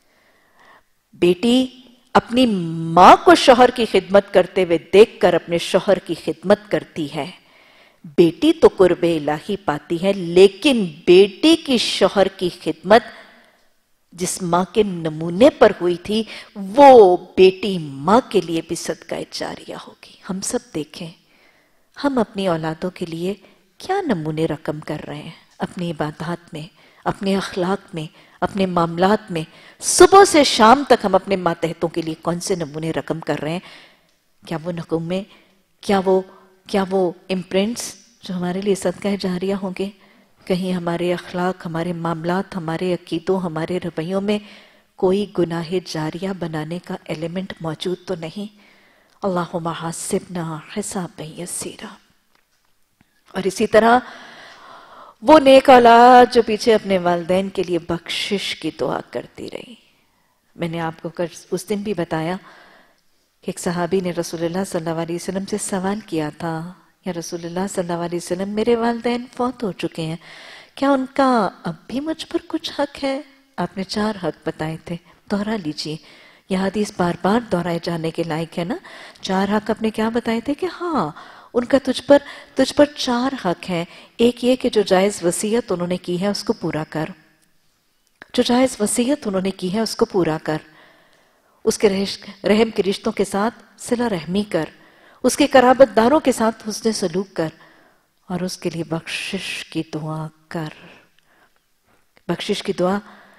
بیٹی اپنی ماں کو شوہر کی خدمت کرتے ہوئے دیکھ کر اپنے شوہر کی خدمت کرتی ہے، بیٹی تو قرب الہی پاتی ہے، لیکن بیٹی کی شوہر کی خدمت جس ماں کے نمونے پر ہوئی تھی وہ بیٹی ماں کے لیے بھی صدقہ جاریہ ہوگی۔ ہم سب دیکھیں ہم اپنی اولادوں کے لیے کیا نمونے رقم کر رہے ہیں، اپنی عبادات میں، اپنے اخلاق میں، اپنے معاملات میں، صبح سے شام تک ہم اپنے ماتحتوں کے لیے کون سے نمونے رقم کر رہے ہیں؟ کیا وہ نغمے، کیا وہ امپرنٹس جو ہمارے لیے صدقہ جاریہ ہوں گے؟ کہیں ہمارے اخلاق، ہمارے معاملات، ہمارے عقیدوں، ہمارے رویوں میں کوئی گناہ جاریہ بنانے کا ایلیمنٹ موجود تو نہیں؟ اللہم حاسبنا حسابا یسیرا۔ اور اسی طرح وہ نیک اولاد جو پیچھے اپنے والدین کے لیے بخشش کی دعا کرتی رہی۔ میں نے آپ کو اس دن بھی بتایا کہ ایک صحابی نے رسول اللہ صلی اللہ علیہ وسلم سے سوال کیا تھا، یا رسول اللہ صلی اللہ علیہ وسلم میرے والدین فوت ہو چکے ہیں، کیا ان کا اب بھی مجھ پر کچھ حق ہے؟ آپ نے 4 حق بتائے تھے، دوہرا لیجئے، یہ حدیث بار بار دہرائے جانے کے لائق ہے نا۔ 4 حق آپ نے کیا بتائے تھے؟ کہ ہاں ان کا تجھ پر 4 حق ہیں۔ ایک یہ کہ جو جائز وصیت انہوں نے کی ہے اس کو پورا کر، جو جائز وصیت انہوں نے کی ہے اس کو پورا کر، اس کے رحم کے رشتوں کے ساتھ صلہ رحمی کر، اس کے قرابت داروں کے ساتھ حسن سلوک کر، اور اس کے لیے بخشش کی دعا کر۔ بخشش کی دعا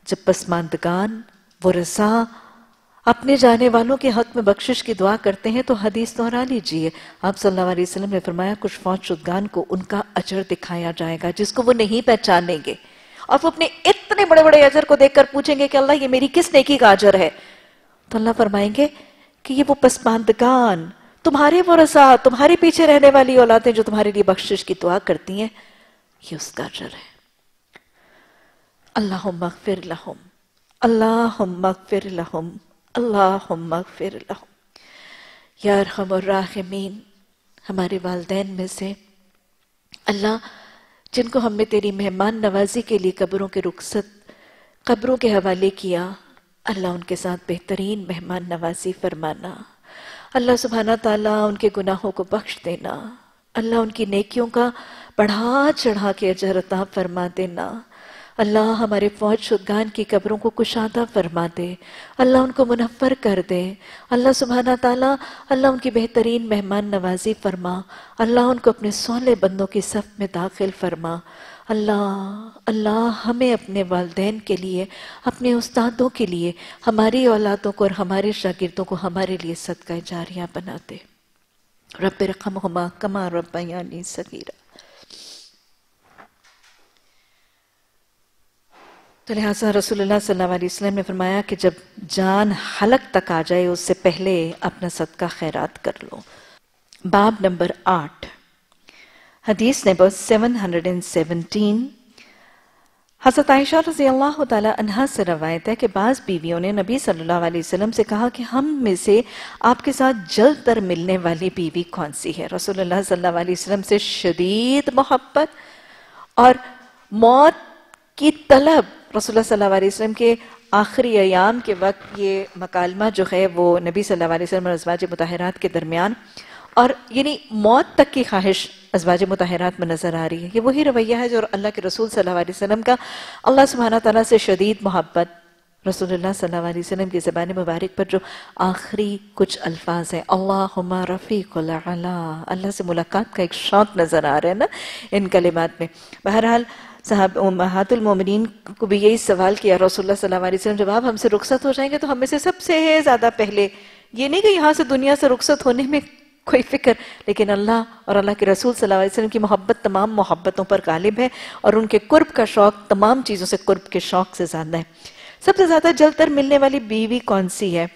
جب پسماندگان ورثاء اپنے جانے والوں کے حق میں بخشش کی دعا کرتے ہیں تو حدیث دہرا لیجئے. آپ صلی اللہ علیہ وسلم نے فرمایا کچھ فوت شدگان کو ان کا اجر دکھایا جائے گا جس کو وہ نہیں پہچانیں گے، اور وہ اپنے اتنے بڑے بڑے اجر کو دیکھ کر پوچھیں گے کہ اللہ یہ میری کس نیکی کا اجر ہے، تو اللہ فرمائیں گے کہ یہ وہ پسماندگان تمہارے ورثاء، تمہارے پیچھے رہنے والی اولادیں جو تمہارے لیے بخشش کی دعا کرتی ہیں، یہ اس کا اجر ہے. اللہم اغفر لہم، اللہم اغفر لہم، اللہم اغفر لہم. یا ارحم الراحمین، ہمارے والدین میں سے اللہ جن کو ہم نے تیری مہمان نوازی کے لیے قبروں کے حوالے کیا، اللہ ان کے ساتھ بہترین مہمان نوازی فرمانا. اللہ سبحانہ تعالیٰ ان کے گناہوں کو بخش دینا، اللہ ان کی نیکیوں کا بڑھا چڑھا کے اجر عطا فرما دینا. اللہ ہمارے فوت شدگان کی قبروں کو کشادہ فرما دے، اللہ ان کو منور کر دے. اللہ سبحانہ تعالیٰ اللہ ان کی بہترین مہمان نوازی فرما، اللہ ان کو اپنے صالح بندوں کی صف میں داخل فرما. اللہ ہمیں اپنے والدین کے لیے، اپنے استادوں کے لیے، ہماری اولادوں کو اور ہمارے شاگردوں کو ہمارے لیے صدقہ جاریہ بنا دے. رب ارحمہما کما ربیانی صغیرا. تو لہٰذا رسول اللہ صلی اللہ علیہ وسلم نے فرمایا کہ جب جان حلق تک آ جائے اس سے پہلے اپنا صدقہ خیرات کر لو. باب نمبر 8، حدیث نمبر 717. حضرت عائشہ رضی اللہ تعالی عنہا سے روایت ہے کہ بعض بیویوں نے نبی صلی اللہ علیہ وسلم سے کہا کہ ہم میں سے آپ کے ساتھ جلد تر ملنے والی بیوی کون سی ہے؟ رسول اللہ صلی اللہ علیہ وسلم سے شدید محبت اور موت کی طلب. رسول اللہ صلی اللہ علیہ وسلم کے آخری ایام کے وقت یہ مکالمہ جو ہے وہ نبی صلی اللہ علیہ وسلم اور ازواج مطہرات کے درمیان، اور یعنی موت تک کی خواہش ازواج مطہرات میں نظر آ رہی ہے. یہ وہی رویہ ہے جو اللہ کے رسول صلی اللہ علیہ وسلم کا اللہ سبحانہ تعالیٰ سے شدید محبت. رسول اللہ صلی اللہ علیہ وسلم کی زبان مبارک پر جو آخری کچھ الفاظ ہیں، اللہم رفیق العلا، اللہ سے ملاقات کا ایک شوق نظر آ رہا ہے نا ان کلمات میں. بہرحال صحابہ امہات المومنین کو بھی یہی سوال کیا رسول اللہ صلی اللہ علیہ وسلم جب آپ ہم سے رخصت ہو جائیں گے تو ہم میں سے سب سے زیادہ پہلے، یہ نہیں کہ یہاں سے دنیا سے رخصت ہونے میں کوئی فکر، لیکن اللہ اور اللہ کے رسول صلی اللہ علیہ وسلم کی محبت تمام محبتوں پر غالب ہے اور ان کے قرب کا شوق تمام چیزوں سے قرب کے شوق سے زیادہ ہے. سب سے زیادہ جلد تر ملنے والی بیوی کون سی ہے؟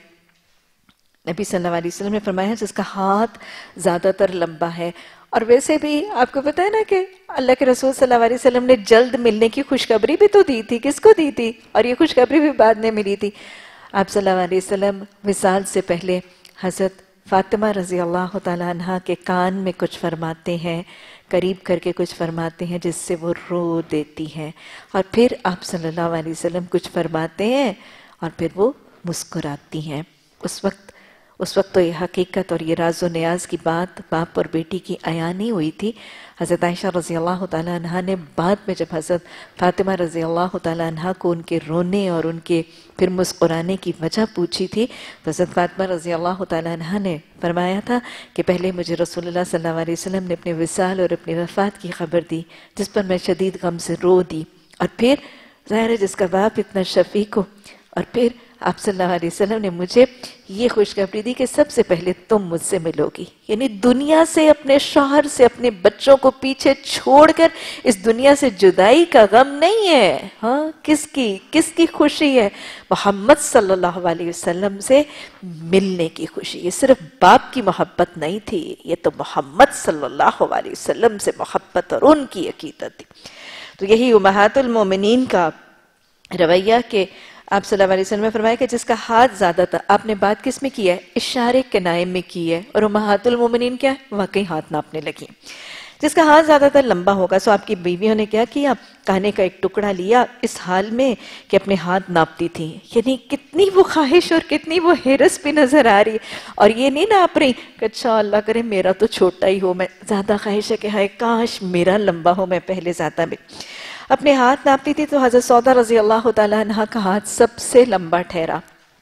نبی صلی اللہ علیہ وسلم نے فرمایا جس کا ہاتھ زیادہ تر لمبا ہے. اور ویسے بھی آپ کو پتہ ہے نا کہ اللہ کے رسول صلی اللہ علیہ وسلم نے جلد ملنے کی خوشخبری بھی تو دی تھی. کس کو دی تھی؟ اور یہ خوشخبری بھی بعد میں ملی تھی. آپ صلی اللہ علیہ وسلم وصال سے پہلے حضرت فاطمہ رضی اللہ تعالیٰ عنہ کے کان میں کچھ فرماتے ہیں، قریب کر کے کچھ فرماتے ہیں جس سے وہ رو دیتی ہیں، اور پھر آپ صلی اللہ علیہ وسلم کچھ فرماتے ہیں اور پھر وہ مسکراتی ہیں. اس وقت تو یہ حقیقت اور یہ راز و نیاز کی بات باپ اور بیٹی کی عیاں نہیں ہوئی تھی. حضرت عائشہ رضی اللہ تعالیٰ عنہ نے بعد میں جب حضرت فاطمہ رضی اللہ تعالیٰ عنہ کو ان کے رونے اور ان کے پھر مسکرانے کی وجہ پوچھی تھی تو حضرت فاطمہ رضی اللہ تعالیٰ عنہ نے فرمایا تھا کہ پہلے مجھے رسول اللہ صلی اللہ علیہ وسلم نے اپنے وصال اور اپنی وفات کی خبر دی جس پر میں شدید غم سے رو دی، اور پھر ظاہر ہے جس کا باپ اتنا شفیق ہو، اور پھر آپ صلی اللہ علیہ وسلم نے مجھے یہ خوشخبری دی کہ سب سے پہلے تم مجھ سے ملو گی. یعنی دنیا سے، اپنے شوہر سے، اپنے بچوں کو پیچھے چھوڑ کر اس دنیا سے جدائی کا غم نہیں ہے. ہاں کس کی خوشی ہے؟ محمد صلی اللہ علیہ وسلم سے ملنے کی خوشی. یہ صرف باپ کی محبت نہیں تھی، یہ تو محمد صلی اللہ علیہ وسلم سے محبت اور ان کی عقیدت تھی. تو یہی امہات المومنین کا رویہ کہ آپ صلی اللہ علیہ وسلم نے فرمایا کہ جس کا ہاتھ زیادہ تھا، آپ نے بات کس میں کی ہے؟ اشارے کنائے میں کی ہے. اور امہات المومنین کیا ہے؟ واقعی ہاتھ ناپنے لگی. جس کا ہاتھ زیادہ تر لمبا ہوگا، سو آپ کی بیویوں نے کیا کیا؟ کہنے کا ایک ٹکڑا لیا اس حال میں کہ اپنے ہاتھ ناپتی تھی. یعنی کتنی وہ خواہش اور کتنی وہ حرص بھی نظر آ رہی. اور یہ نہیں ناپ رہی کہ اچھا اللہ کرے میرا تو چھوٹا ہی ہو، میں زیادہ خواہش ہے کہ ہائے کاش میرا لمبا ہو، میں پہلے زیادہ بھی. اپنے ہاتھ ناپتی تھی تو حضرت سودا رضی اللہ تعالیٰ عنہ کا ہاتھ سب سے لمبا ٹھہرا.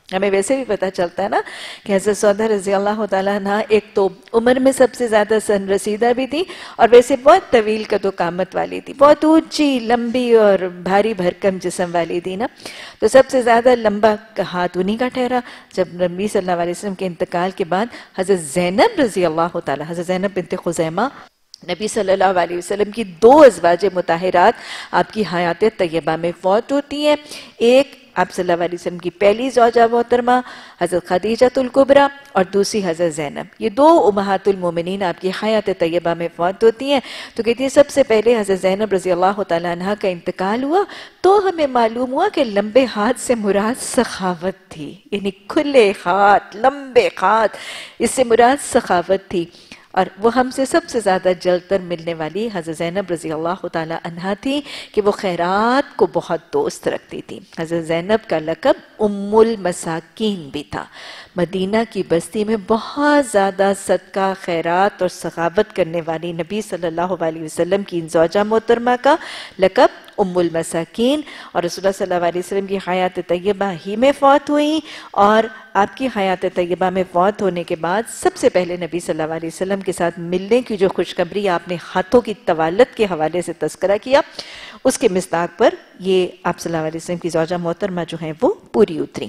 ہمیں ویسے بھی پتہ چلتا ہے نا کہ حضرت سعودہ رضی اللہ تعالیٰ عنہ ایک تو عمر میں سب سے زیادہ سن رسیدہ بھی تھی اور ویسے بہت طویل قد و قامت والی تھی، بہت اونچی لمبی اور بھاری بھرکم جسم والی تھی نا، تو سب سے زیادہ لمبا ہاتھ انہی کا ٹھہرا۔ جب نبی صلی اللہ علیہ وسلم کے انتقال کے بعد حضرت زینب رضی اللہ تعالیٰ، حضرت زینب بنت خزیمہ، نبی صلی اللہ علیہ وسلم کی 2 ازواج مطہرات آپ کی حیات طیبہ میں فوت ہوتی ہیں۔ ایک آپ صلی اللہ علیہ وسلم کی پہلی زوجہ محترمہ حضرت خدیجہ الکبریٰ اور دوسری حضرت زینب، یہ 2 امہات المومنین آپ کی حیات طیبہ میں فوت ہوتی ہیں۔ تو کہتی ہے سب سے پہلے حضرت زینب رضی اللہ تعالیٰ عنہ کا انتقال ہوا تو ہمیں معلوم ہوا کہ لمبے ہاتھ سے مراد سخاوت تھی، یعنی کھلے ہاتھ، لمبے ہاتھ، اس سے مراد سخاوت تھی۔ اور وہ ہم سے سب سے زیادہ جلد تر ملنے والی حضرت زینب رضی اللہ تعالی عنہا تھی کہ وہ خیرات کو بہت دوست رکھتی تھی۔ حضرت زینب کا لقب ام المساکین بھی تھا۔ مدینہ کی بستی میں بہت زیادہ صدقہ، خیرات اور سخاوت کرنے والی نبی صلی اللہ علیہ وسلم کی زوجہ محترمہ کا لقب ام المساکین، اور رسول اللہ صلی اللہ علیہ وسلم کی حیات طیبہ ہی میں فوت ہوئی، اور آپ کی حیات طیبہ میں فوت ہونے کے بعد سب سے پہلے نبی صلی اللہ علیہ وسلم کے ساتھ ملنے کی جو خوشخبری آپ نے ہاتھوں کی طوالت کے حوالے سے تذکرہ کیا، اس کے مصداق پر یہ آپ صلی اللہ علیہ وسلم کی زوجہ محترمہ جو ہیں وہ پوری اتری۔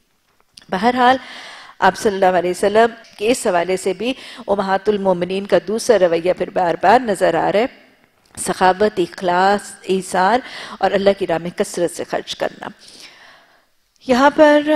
بہرحال آپ صلی اللہ علیہ وسلم کے اس حوالے سے بھی امہات المومنین کا دوسرا رویہ پھر بار بار نظر آ رہا ہے، سخاوت، اخلاص، ایثار اور اللہ کی راہ میں کثرت سے خرچ کرنا۔ یہاں پر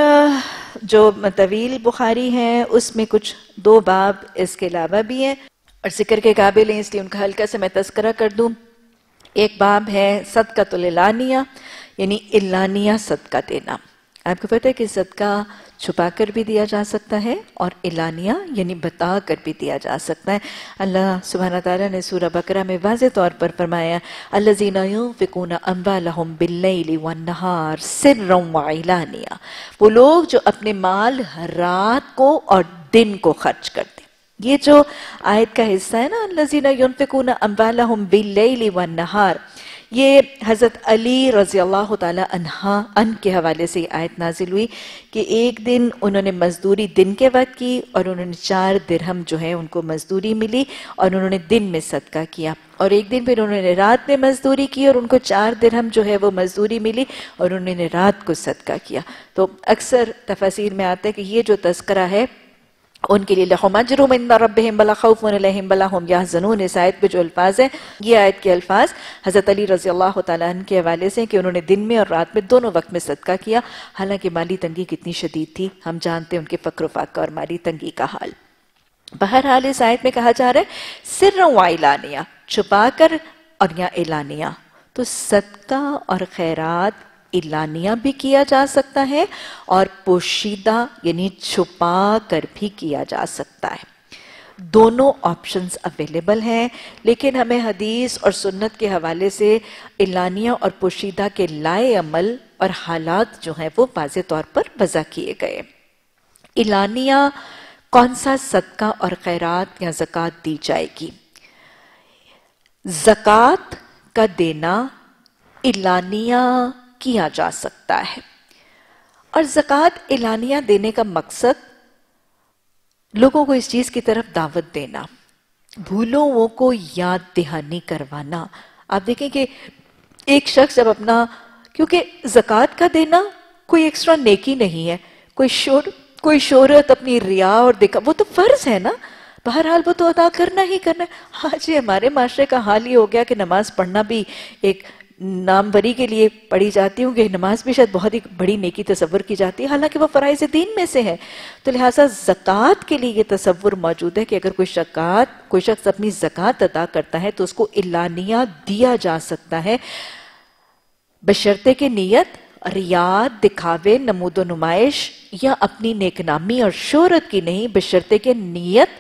جو طویل بخاری ہیں اس میں کچھ 2 باب اس کے علاوہ بھی ہیں اور ذکر کے قابل ہیں، اس لیے ان کا ہلکا سے میں تذکرہ کر دوں۔ ایک باب ہے صدقۃ العلانیہ، یعنی اعلانیہ صدقہ دینا۔ آپ کو پتہ ہے کہ صدقہ چھپا کر بھی دیا جا سکتا ہے اور اعلانیہ یعنی بتا کر بھی دیا جا سکتا ہے۔ اللہ سبحانہ تعالیٰ نے سورہ بقرہ میں واضح طور پر فرمایا الذین ينفقون اموالهم باللیل والنہار سرا وعلانیہ، وہ لوگ جو اپنے مال رات کو اور دن کو خرچ کرتے۔ یہ جو آیت کا حصہ ہے نا الذین ينفقون اموالهم باللیل والنہار، یہ حضرت علی رضی اللہ تعالی عنہ کے حوالے سے یہ آیت نازل ہوئی کہ ایک دن انہوں نے مزدوری دن کے وقت کی اور انہوں نے 4 درہم جو ہے ان کو مزدوری ملی اور انہوں نے دن میں صدقہ کیا، اور ایک دن پھر انہوں نے رات میں مزدوری کی اور ان کو 4 درہم جو ہے وہ مزدوری ملی اور انہوں نے رات کو صدقہ کیا۔ تو اکثر تفاسیر میں آتا ہے کہ یہ جو تذکرہ ہے ان کے لیے لَهُمْ أَجْرٌ عِنْدَ رَبِّهِمْ وَلَا خَوْفٌ عَلَيْهِمْ وَلَا هُمْ يَحْزَنُونَ۔ اس آیت پہ جو الفاظ ہیں، یہ آیت کے الفاظ حضرت علی رضی اللہ تعالیٰ عنہ کے حوالے سے کہ انہوں نے دن میں اور رات میں دونوں وقت میں صدقہ کیا، حالانکہ مالی تنگی کتنی شدید تھی، ہم جانتے ہیں ان کے فقر و فاقہ اور مالی تنگی کا حال۔ بہرحال اس آیت میں کہا جا رہا ہے سرا وعلانیہ، چھپا کر اور یا اعلانیہ، تو صدقہ اور خیرات اعلانیہ بھی کیا جا سکتا ہے اور پوشیدہ یعنی چھپا کر بھی کیا جا سکتا ہے۔ دونوں آپشنز اویلیبل ہیں، لیکن ہمیں حدیث اور سنت کے حوالے سے اعلانیہ اور پوشیدہ کے لائے عمل اور حالات جو ہیں وہ واضح طور پر وضع کیے گئے۔ اعلانیہ کون سا صدقہ اور خیرات یا زکوٰۃ دی جائے گی؟ زکوٰۃ کا دینا اعلانیہ کیا جا سکتا ہے، اور زکوٰۃ اعلانیہ دینے کا مقصد لوگوں کو اس چیز کی طرف دعوت دینا، بھولوں کو یاد دہانی کروانا۔ آپ دیکھیں کہ ایک شخص جب اپنا، کیونکہ زکوٰۃ کا دینا کوئی ایکسٹرا نیکی نہیں ہے، کوئی شہرت، اپنی ریا اور دکھا، وہ تو فرض ہے نا، بہرحال وہ تو ادا کرنا ہی کرنا ہے۔ آج یہ ہمارے معاشرے کا حال یہ ہو گیا کہ نماز پڑھنا بھی ایک ناموری کے لیے پڑھی جاتی ہوں کہ نماز بھی شاید بہت ہی بڑی نیکی تصور کی جاتی ہے، حالانکہ وہ فرائض دین میں سے ہے۔ تو لہٰذا زکوٰۃ کے لیے یہ تصور موجود ہے کہ اگر کوئی شخص اپنی زکوٰۃ ادا کرتا ہے تو اس کو اعلانیہ دیا جا سکتا ہے، بشرطے کہ نیت ریا، دکھاوے، نمود و نمائش یا اپنی نیک نامی اور شہرت کی نہیں، بشرطے کہ نیت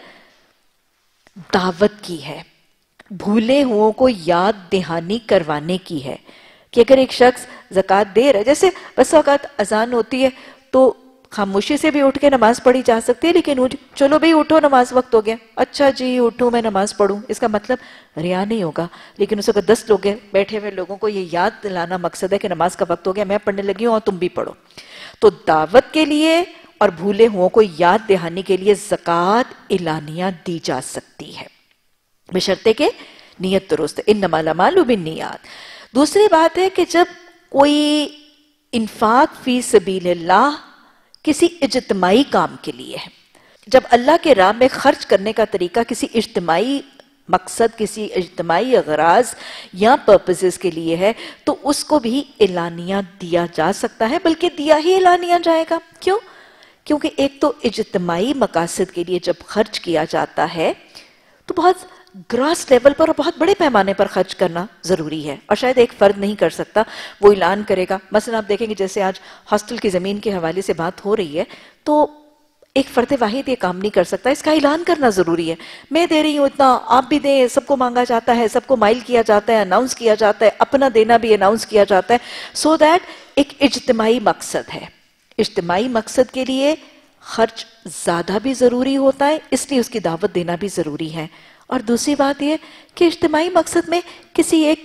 دعوت کی ہے، بھولے ہوں کو یاد دہانی کروانے کی ہے۔ کہ اگر ایک شخص زکوٰۃ دے رہا ہے، جیسے بس اوقات اذان ہوتی ہے تو خاموشی سے بھی اٹھ کے نماز پڑھی جا سکتی ہے، لیکن چلو بھئی اٹھو نماز وقت ہو گیا، اچھا جی اٹھو میں نماز پڑھوں، اس کا مطلب ریا نہیں ہوگا، لیکن اس وقت 10 لوگ ہیں بیٹھے ہوئے لوگوں کو یہ یاد دلانا مقصد ہے کہ نماز کا وقت ہو گیا، میں پڑھنے لگی ہوں اور تم بھی پڑھو۔ تو دعوت کے لیے اور بھولے ہوں کو یاد دہانی کے لیے زکوٰۃ اعلانیہ دی جا سکتی ہے، بشرطے کہ نیت درست ہے، انما الاعمال بالنیات۔ دوسری بات ہے کہ جب کوئی انفاق فی سبیل اللہ کسی اجتماعی کام کے لیے ہے، جب اللہ کے راہ میں خرچ کرنے کا طریقہ کسی اجتماعی مقصد، کسی اجتماعی اغراض یا پرپسز کے لیے ہے، تو اس کو بھی اعلانیہ دیا جا سکتا ہے، بلکہ دیا ہی اعلانیہ جائے گا۔ کیوں؟ کیونکہ ایک تو اجتماعی مقاصد کے لیے جب خرچ کیا جاتا ہے تو بہت گراس لیول پر اور بہت بڑے پیمانے پر خرچ کرنا ضروری ہے، اور شاید ایک فرد نہیں کر سکتا، وہ اعلان کرے گا۔ مثلا آپ دیکھیں گے جیسے آج ہاسٹل کی زمین کے حوالے سے بات ہو رہی ہے، تو ایک فرد واحد یہ کام نہیں کر سکتا، اس کا اعلان کرنا ضروری ہے۔ میں دے رہی ہوں اتنا، آپ بھی دیں، سب کو مانگا جاتا ہے، سب کو مائل کیا جاتا ہے، اناؤنس کیا جاتا ہے، اپنا دینا بھی اناؤنس کیا جاتا ہے، سو دیٹ ایک اجتماعی مقصد ہے۔ اجتماعی مقصد کے لیے خرچ زیادہ بھی ضروری ہوتا ہے، اس لیے اس کی دعوت دینا بھی ضروری ہے۔ اور دوسری بات یہ کہ اجتماعی مقصد میں کسی ایک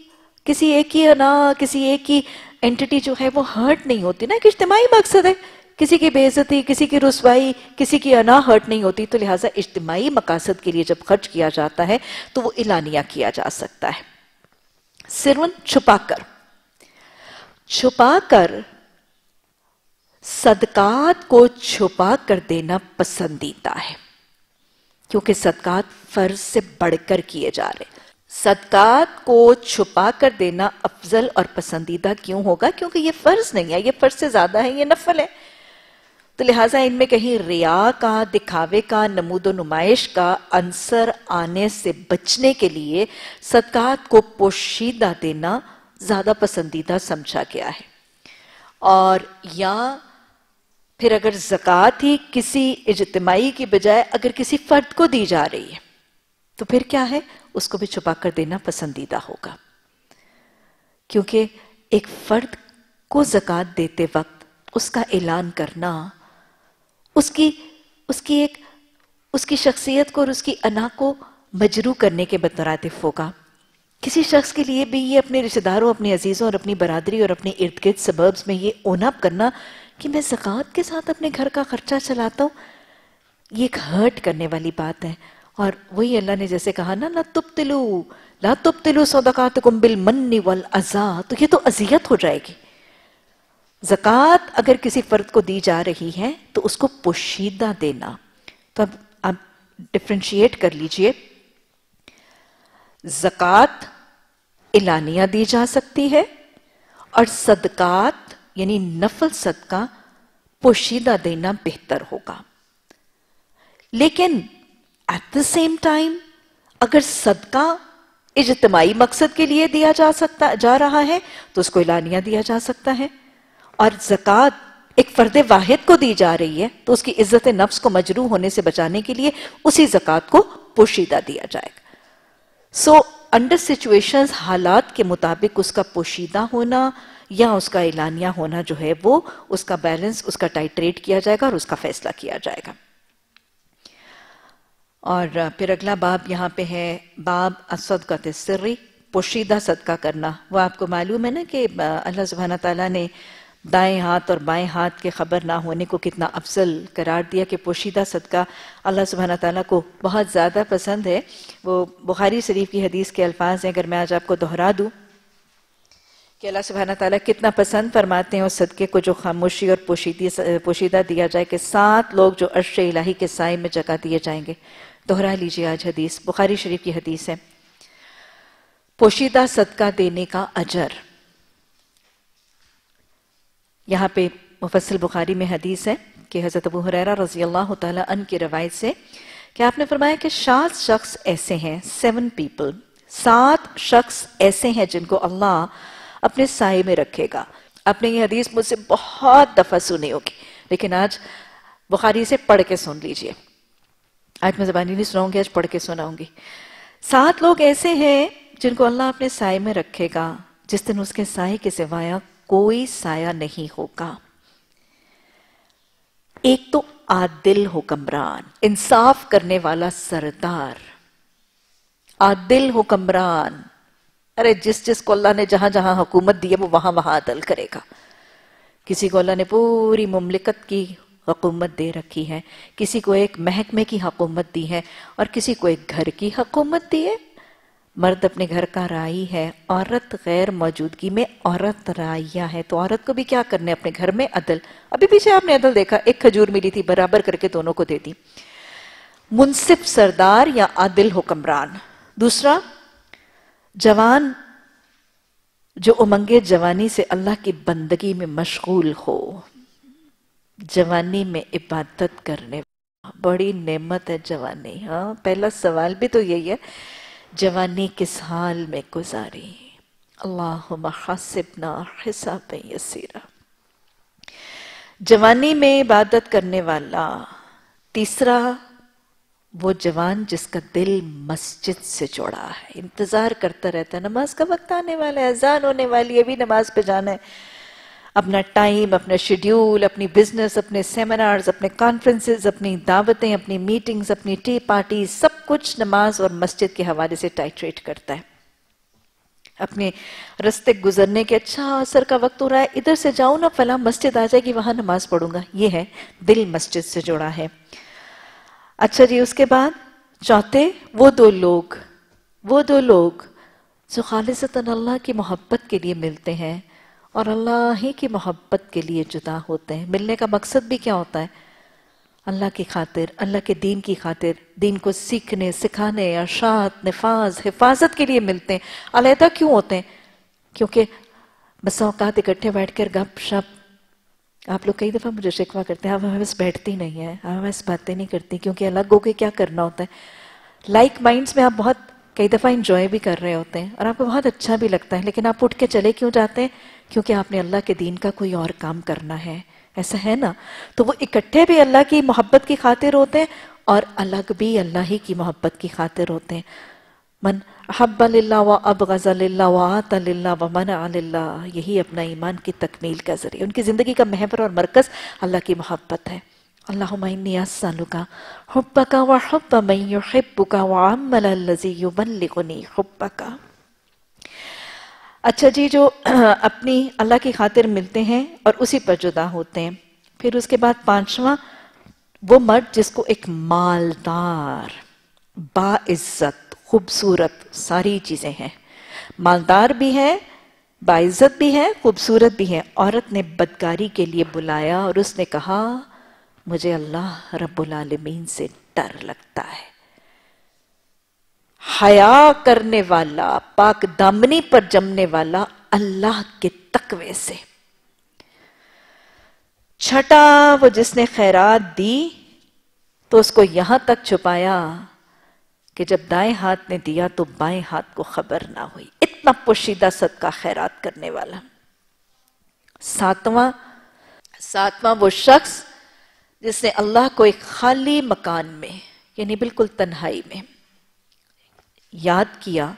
کی اینٹی جو ہے وہ ہرٹ نہیں ہوتی نا، ایک اجتماعی مقصد ہے، کسی کی بے عزتی، کسی کی رسوائی، کسی کی انا ہرٹ نہیں ہوتی، تو لہٰذا اجتماعی مقاصد کے لیے جب خرچ کیا جاتا ہے تو وہ اعلانیہ کیا جا سکتا ہے۔ سرون چھپا کر صدقات کو چھپا کر دینا پسندیدہ ہے، کیونکہ صدقات فرض سے بڑھ کر کیے جا رہے۔ صدقات کو چھپا کر دینا افضل اور پسندیدہ کیوں ہوگا؟ کیونکہ یہ فرض نہیں ہے، یہ فرض سے زیادہ ہے، یہ نفل ہے۔ تو لہٰذا ان میں کہیں ریا کا، دکھاوے کا، نمود و نمائش کا عنصر آنے سے بچنے کے لیے صدقات کو پوشیدہ دینا زیادہ پسندیدہ سمجھا گیا ہے۔ اور یا پھر اگر زکوٰۃ ہی کسی اجتماعی کی بجائے اگر کسی فرد کو دی جا رہی ہے تو پھر کیا ہے؟ اس کو بھی چھپا کر دینا پسندیدہ ہوگا، کیونکہ ایک فرد کو زکوٰۃ دیتے وقت اس کا اعلان کرنا اس کی شخصیت کو اور اس کی انا کو مجروح کرنے کے مترادف ہوگا۔ کسی شخص کے لیے بھی یہ اپنے رشتہ داروں، اپنے عزیزوں اور اپنی برادری اور اپنے ارد گرد سبربز میں یہ اون اپ کرنا کہ میں زکوٰۃ کے ساتھ اپنے گھر کا خرچہ چلاتا ہوں، یہ ایک ہرٹ کرنے والی بات ہے۔ اور وہی اللہ نے جیسے کہا نا، لا تبطلوا صدقاتکم بالمن والاذى، تو یہ تو اذیت ہو جائے گی۔ زکوٰۃ اگر کسی فرد کو دی جا رہی ہے تو اس کو پوشیدہ دینا۔ تو اب آپ ڈفرینشیٹ کر لیجئے، زکوٰۃ اعلانیہ دی جا سکتی ہے اور صدقات یعنی نفل صدقہ پوشیدہ دینا بہتر ہوگا۔ لیکن ایٹ دا سیم ٹائم اگر صدقہ اجتماعی مقصد کے لیے دیا جا رہا ہے تو اس کو اعلانیہ دیا جا سکتا ہے، اور زکوٰۃ ایک فرد واحد کو دی جا رہی ہے تو اس کی عزت نفس کو مجروح ہونے سے بچانے کے لیے اسی زکوٰۃ کو پوشیدہ دیا جائے گا۔ سو انڈر سچویشنز، حالات کے مطابق اس کا پوشیدہ ہونا یا اس کا اعلانیہ ہونا جو ہے وہ اس کا بیلنس، اس کا ٹائٹریٹ کیا جائے گا اور اس کا فیصلہ کیا جائے گا۔ اور پھر اگلا باب یہاں پہ ہے باب الصدقۃ السری، پوشیدہ صدقہ کرنا۔ وہ آپ کو معلوم ہے نا کہ اللہ سبحانہ تعالیٰ نے دائیں ہاتھ اور بائیں ہاتھ کے خبر نہ ہونے کو کتنا افضل قرار دیا، کہ پوشیدہ صدقہ اللہ سبحانہ تعالیٰ کو بہت زیادہ پسند ہے۔ وہ بخاری شریف کی حدیث کے الفاظ ہیں، اگر میں آج آپ کو دہرا دوں کہ اللہ سبحانہ تعالیٰ کتنا پسند فرماتے ہیں اس صدقے کو جو خاموشی اور پوشیدہ دیا جائے، کہ 7 لوگ جو عرش الہی کے سائے میں جگہ دیے جائیں گے۔ دہرا لیجیے آج حدیث، بخاری شریف کی حدیث ہے، پوشیدہ صدقہ دینے کا اجر۔ یہاں پہ مفصل بخاری میں حدیث ہے کہ حضرت ابو ہریرہ رضی اللہ تعالیٰ عنہ کی روایت سے کہ آپ نے فرمایا کہ 7 شخص ایسے ہیں، 7 people، 7 شخص ایسے ہیں جن کو اللہ اپنے سائے میں رکھے گا۔ آپ نے یہ حدیث مجھ سے بہت دفعہ سنی ہوگی، لیکن آج بخاری سے پڑھ کے سن لیجئے۔ آج میں زبانی نہیں سناؤں گی، آج پڑھ کے سناؤں گی۔ 7 لوگ ایسے ہیں جن کو اللہ اپنے سائے میں رکھے گا جس دن اس کے سائے کے سوایا کوئی سایہ نہیں ہوگا۔ ایک تو عادل حکمران، انصاف کرنے والا سردار، عادل حکمران، ارے جس کو اللہ نے جہاں جہاں حکومت دی ہے وہ وہاں وہاں عدل کرے گا۔ کسی کو اللہ نے پوری مملکت کی حکومت دے رکھی ہے، کسی کو ایک محکمے کی حکومت دی ہے اور کسی کو ایک گھر کی حکومت دی ہے۔ مرد اپنے گھر کا رائی ہے، عورت غیر موجودگی میں عورت رائیہ ہے، تو عورت کو بھی کیا کرنے اپنے گھر میں عدل۔ ابھی پیچھے آپ نے عدل دیکھا، ایک کھجور ملی تھی، برابر کر کے دونوں کو دے دی۔ منصف سردار یا عادل حکمران۔ دوسرا، جوان جو امنگ جوانی سے اللہ کی بندگی میں مشغول ہو، جوانی میں عبادت کرنے، بڑی نعمت ہے جوانی۔ ہاں، پہلا سوال بھی تو یہی ہے، جوانی کس حال میں گزاری؟ اللہم حاسبنا حسابا یسیرا۔ جوانی میں عبادت کرنے والا۔ تیسرا، وہ جوان جس کا دل مسجد سے جڑا ہے، انتظار کرتا رہتا ہے نماز کا وقت آنے والا ہے، اذان ہونے والی ہے، ابھی نماز پہ جانا ہے۔ اپنا ٹائم، اپنا شیڈیول، اپنی بزنس، اپنے سیمینارز، اپنے کانفرنسز، اپنی دعوتیں، اپنی میٹنگز، اپنی ٹی پارٹیز، سب کچھ نماز اور مسجد کے حوالے سے ٹائٹریٹ کرتا ہے۔ اپنے رستے گزرنے کے، اچھا عصر کا وقت ہو رہا ہے، ادھر سے جاؤں نا، فلاں مسجد آ جائے گی، وہاں نماز پڑھوں گا۔ یہ ہے دل مسجد سے جڑا ہے۔ اچھا جی، اس کے بعد چوتھے، وہ دو لوگ جو خالصتاً اللہ کی محبت کے لیے ملتے ہیں اور اللہ ہی کی محبت کے لیے جدا ہوتے ہیں۔ ملنے کا مقصد بھی کیا ہوتا ہے؟ اللہ کی خاطر، اللہ کے دین کی خاطر، دین کو سیکھنے، سکھانے، ارشاد، نفاذ، حفاظت کے لیے ملتے ہیں۔ علیحدہ کیوں ہوتے ہیں؟ کیونکہ بس اوقات اکٹھے بیٹھ کر گپ شپ، آپ لوگ کئی دفعہ مجھے شکوہ کرتے ہیں، آپ ہمیں بس بیٹھتی نہیں ہیں، آپ بس باتیں نہیں کرتی، کیونکہ الگ ہو کے کیا کرنا ہوتا ہے۔ لائک مائنڈز میں آپ بہت کئی دفعہ انجوائے بھی کر رہے ہوتے ہیں اور آپ کو بہت اچھا بھی لگتا ہے، لیکن آپ اٹھ کے چلے کیوں جاتے ہیں؟ کیونکہ آپ نے اللہ کے دین کا کوئی اور کام کرنا ہے، ایسا ہے نا؟ تو وہ اکٹھے بھی اللہ کی محبت کی خاطر ہوتے ہیں اور الگ بھی اللہ ہی کی محبت کی خاطر ہوتے ہیں۔ من احب للہ و ابغض للہ و آت للہ و منع للہ، یہی اپنا ایمان کی تکمیل کا ذریعہ۔ ان کی زندگی کا محور اور مرکز اللہ کی محبت ہے۔ اللہم انی اسألک حبک و حب من یحبک و عمل الذی یبلغنی حبک۔ اچھا جی، جو اپنی اللہ کی خاطر ملتے ہیں اور اسی پر جدا ہوتے ہیں۔ پھر اس کے بعد پانچواں، وہ مرد جس کو ایک مالدار، باعزت، خوبصورت، ساری چیزیں ہیں، مالدار بھی ہے، باعزت بھی ہے، خوبصورت بھی ہے۔ عورت نے بدکاری کے لیے بلایا اور اس نے کہا مجھے اللہ رب العالمین سے ڈر لگتا ہے۔ حیا کرنے والا، پاک دامنی پر جمنے والا اللہ کے تقوی سے۔ چھٹا، وہ جس نے خیرات دی تو اس کو یہاں تک چھپایا کہ جب دائیں ہاتھ نے دیا تو بائیں ہاتھ کو خبر نہ ہوئی، اتنا پوشیدہ صدقہ خیرات کرنے والا۔ ساتواں وہ شخص جس نے اللہ کو ایک خالی مکان میں، یعنی بالکل تنہائی میں یاد کیا،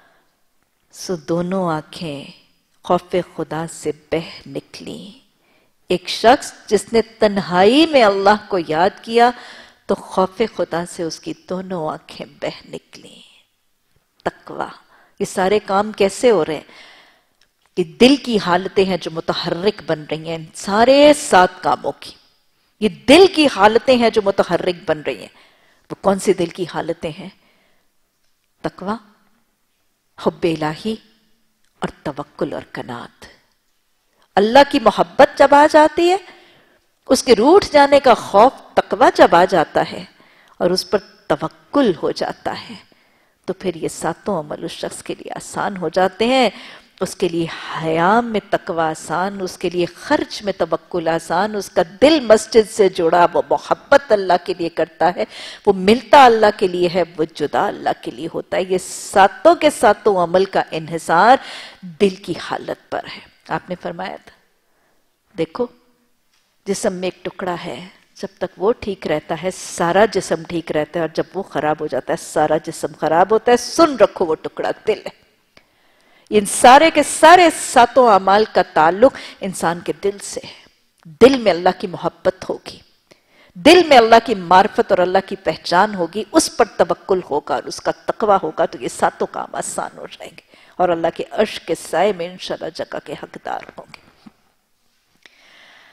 سو دونوں آنکھیں خوف خدا سے بہہ نکلی۔ ایک شخص جس نے تنہائی میں اللہ کو یاد کیا تو خوف خدا سے اس کی دونوں آنکھیں بہہ نکلی۔ تقوی۔ یہ سارے کام کیسے ہو رہے ہیں؟ یہ دل کی حالتیں ہیں جو متحرک بن رہی ہیں، سارے 7 کاموں کی۔ یہ دل کی حالتیں ہیں جو متحرک بن رہی ہیں۔ وہ کون سی دل کی حالتیں ہیں؟ تقوی، حب الہی اور توکل اور قناعت۔ اللہ کی محبت جب آ جاتی ہے، اس کے روٹھ جانے کا خوف، تقوی جب آ جاتا ہے اور اس پر توکل ہو جاتا ہے، تو پھر یہ 7 عمل اس شخص کے لیے آسان ہو جاتے ہیں۔ اس کے لیے حیا میں تقوی آسان، اس کے لیے خرچ میں توکل آسان، اس کا دل مسجد سے جڑا، وہ محبت اللہ کے لیے کرتا ہے، وہ ملتا اللہ کے لیے ہے، وہ جدا اللہ کے لیے ہوتا ہے۔ یہ 7 کے 7 عمل کا انحصار دل کی حالت پر ہے۔ آپ نے فرمایا تھا دیکھو، جسم میں ایک ٹکڑا ہے، جب تک وہ ٹھیک رہتا ہے سارا جسم ٹھیک رہتا ہے، اور جب وہ خراب ہو جاتا ہے سارا جسم خراب ہوتا ہے۔ سن رکھو، وہ ٹکڑا دل ہے۔ ان سارے کے سارے 7 اعمال کا تعلق انسان کے دل سے ہے۔ دل میں اللہ کی محبت ہوگی، دل میں اللہ کی معرفت اور اللہ کی پہچان ہوگی، اس پر توکل ہوگا اور اس کا تقوی ہوگا، تو یہ 7 کام آسان ہو جائیں گے اور اللہ کے عرش کے سائے میں انشاءاللہ جگہ کے حقدار ہوں گے۔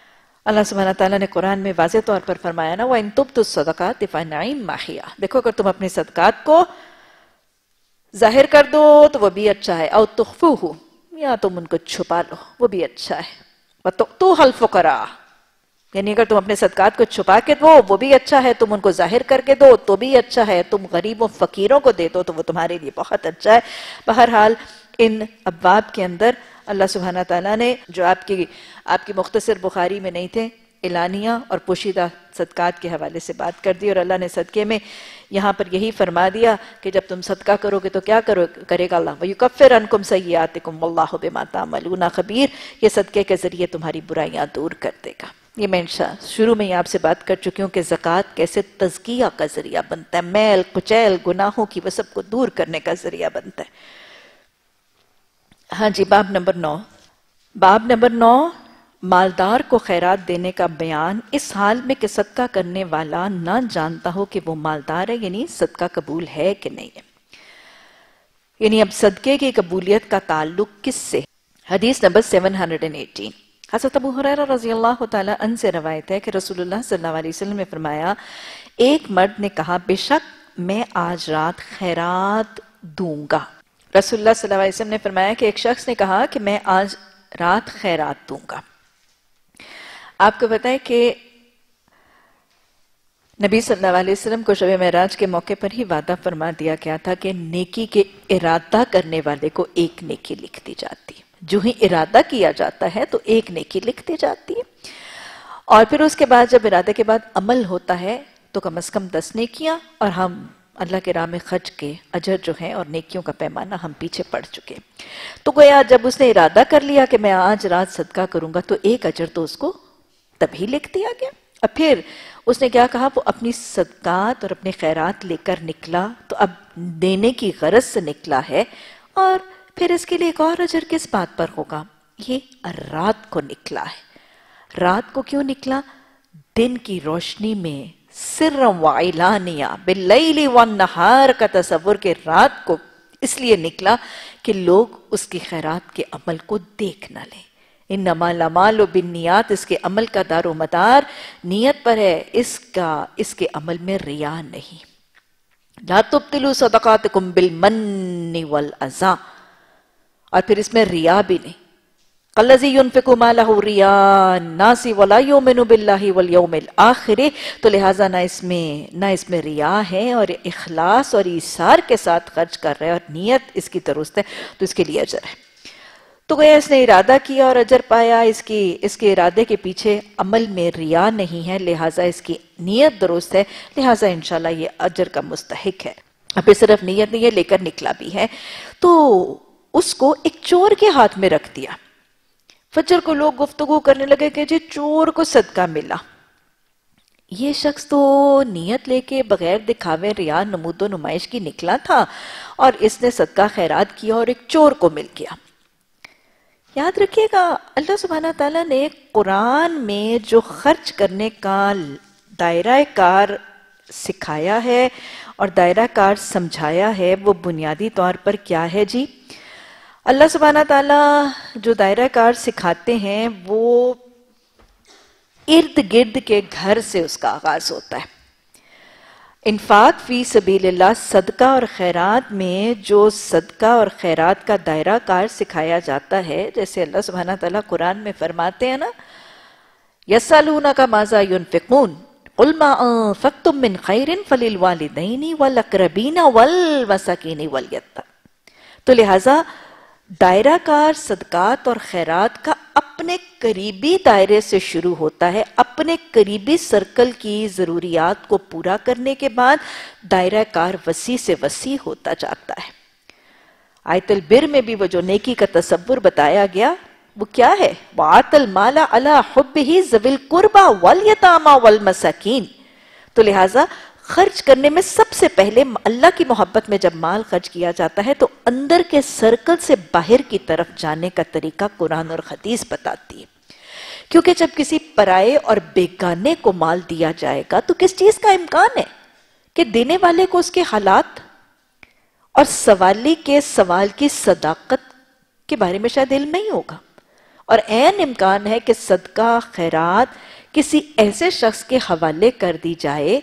اللہ سبحانہ تعالیٰ نے قرآن میں واضح طور پر فرمایا نا وَإِن تُبْدُوا الصَّدَقَاتِ فَنِعِمَّ هِيَ، دیکھو اگر تم اپنے صدقات کو ظاہر کر دو تو وہ بھی اچھا ہے، او تخفوہ، یا تم ان کو چھپا لو وہ بھی اچھا ہے، وَتُؤْتُوهَا الْفُقَرَاءَ، یعنی اگر تم اپنے صدقات کو چھپا کے دو وہ بھی اچھا ہے، تم ان کو ظاہر کر کے دو تو بھی اچھا ہے، تم غریبوں فقیروں کو دے دو تو وہ تمہارے لیے بہت اچھا ہے۔ بہرحال ان ابواب کے اندر اللہ سبحانہ تعالیٰ نے جو آپ کی مختصر بخاری میں نہیں تھے، اعلانیہ اور پوشیدہ صدقات کے حوالے سے بات کر دی، اور اللہ نے صدقے میں یہاں پر یہی فرما دیا کہ جب تم صدقہ کرو گے تو کیا کرے گا اللہ، وَيُكَفِّرْ عَنْكُمْ سَيِّئَاتِكُمْ وَاللَّهُ بِمَا تَعْمَلُونَ خَبِيرٌ، یہ صدقے کے ذریعے تمہاری برائیاں دور کر دے گا۔ یہ میں شروع میں ہی آپ سے بات کر چکی ہوں کہ زکوٰۃ کیسے تزکیہ کا ذریعہ بنتا ہے، میل کچیل گناہوں کی وہ سب کو دور کرنے کا ذریعہ بنتا ہے۔ ہاں جی، باب نمبر 9، مالدار کو خیرات دینے کا بیان اس حال میں کہ صدقہ کرنے والا نہ جانتا ہو کہ وہ مالدار ہے، یعنی صدقہ قبول ہے کہ نہیں ہے، یعنی اب صدقے کی قبولیت کا تعلق کس سے؟ حدیث نمبر 718، حضرت ابو ہریرہ رضی اللہ تعالیٰ عنہ سے روایت ہے کہ رسول اللہ صلی اللہ علیہ وسلم نے فرمایا، ایک مرد نے کہا بے شک میں آج رات خیرات دوں گا۔ رسول اللہ صلی اللہ علیہ وسلم نے فرمایا کہ ایک شخص نے کہا کہ میں آج رات خیرات دوں گا۔ آپ کو پتہ ہے کہ نبی صلی اللہ علیہ وسلم کو شب معراج کے موقع پر ہی وعدہ فرما دیا گیا تھا کہ نیکی کے ارادہ کرنے والے کو ایک نیکی لکھ دی جاتی ہے، جو ہی ارادہ کیا جاتا ہے تو ایک نیکی لکھ دی جاتی ہے، اور پھر اس کے بعد جب ارادے کے بعد عمل ہوتا ہے تو کم از کم 10 نیکیاں، اور ہم اللہ کے راہ میں خرچ کے اجر جو ہیں اور نیکیوں کا پیمانہ ہم پیچھے پڑ چکے۔ تو گویا جب اس نے ارادہ کر لیا کہ میں آج رات صدقہ کروں گا تو ایک اجر تو اس کو تبھی لکھ دیا گیا۔ اب پھر اس نے کیا کہا، وہ اپنی صدقات اور اپنی خیرات لے کر نکلا تو اب دینے کی غرض سے نکلا ہے، اور پھر اس کے لیے ایک اور اجر کس بات پر ہوگا، یہ رات کو نکلا ہے۔ رات کو کیوں نکلا؟ دن کی روشنی میں سرًا وعلانیہ باللیل والنہار کا تصور کہ رات کو اس لیے نکلا کہ لوگ اس کی خیرات کے عمل کو دیکھ نہ لیں۔ انما الاعمال بالنیات، اس کے عمل کا دار و مدار نیت پر ہے، اس کے عمل میں ریا نہیں۔ لا تبطلوا صدقاتکم بالمن والاذى، اور پھر اس میں ریا بھی نہیں۔ الذی ينفق مالہ رئاء الناس ولا یؤمن باللہ والیوم الآخر، تو لہٰذا نہ اس میں ریا ہے اور اخلاص اور ایثار کے ساتھ خرچ کر رہے ہیں اور نیت اس کی درست ہے تو اس کے لیے اجر ہے۔ تو گویا اس نے ارادہ کیا اور اجر پایا، اس کے ارادے کے پیچھے عمل میں ریا نہیں ہے، لہٰذا اس کی نیت درست ہے، لہٰذا انشاءاللہ یہ اجر کا مستحق ہے۔ اب پھر صرف نیت نہیں ہے، لے کر نکلا بھی ہے، تو اس کو ایک چور کے ہاتھ میں رکھ دیا۔ فجر کو لوگ گفتگو کرنے لگے کہ جی چور کو صدقہ ملا۔ یہ شخص تو نیت لے کے بغیر دکھاوے ریا نمود و نمائش کی نکلا تھا، اور اس نے صدقہ خیرات کیا اور ایک چور کو مل گیا۔ یاد رکھیے گا، اللہ سبحانہ تعالیٰ نے قرآن میں جو خرچ کرنے کا دائرہ کار سکھایا ہے اور دائرہ کار سمجھایا ہے، وہ بنیادی طور پر کیا ہے جی؟ اللہ سبحانہ تعالیٰ جو دائرہ کار سکھاتے ہیں وہ ارد گرد کے گھر سے اس کا آغاز ہوتا ہے۔ انفاق فی سبیل اللہ، صدقہ اور خیرات میں جو صدقہ اور خیرات کا دائرہ کار سکھایا جاتا ہے، جیسے اللہ سبحانہ تعالیٰ قرآن میں فرماتے ہیں نا، یسألونک ماذا ینفقون قل ما انفقتم من خیر فللوالدین والاقربین والمساکین والیتامى، تو لہٰذا دائرہ کار صدقات اور خیرات کا اپنے قریبی دائرے سے شروع ہوتا ہے، اپنے قریبی سرکل کی ضروریات کو پورا کرنے کے بعد دائرہ کار وسیع سے وسیع ہوتا جاتا ہے۔ آیت البر میں بھی وہ جو نیکی کا تصور بتایا گیا وہ کیا ہے؟ وَآتَ الْمَالَ عَلَىٰ حُبِّهِ ذَوِي الْقُرْبَىٰ وَالْيَتَامَىٰ وَالْمَسَاكِينِ، تو لہٰذا خرچ کرنے میں سب سے پہلے اللہ کی محبت میں جب مال خرچ کیا جاتا ہے تو اندر کے سرکل سے باہر کی طرف جانے کا طریقہ قرآن اور حدیث بتاتی ہے، کیونکہ جب کسی پرائے اور بیگانے کو مال دیا جائے گا تو کس چیز کا امکان ہے کہ دینے والے کو اس کے حالات اور سوالی کے سوال کی صداقت کے بارے میں شاید علم نہیں ہوگا، اور عین امکان ہے کہ صدقہ خیرات کسی ایسے شخص کے حوالے کر دی جائے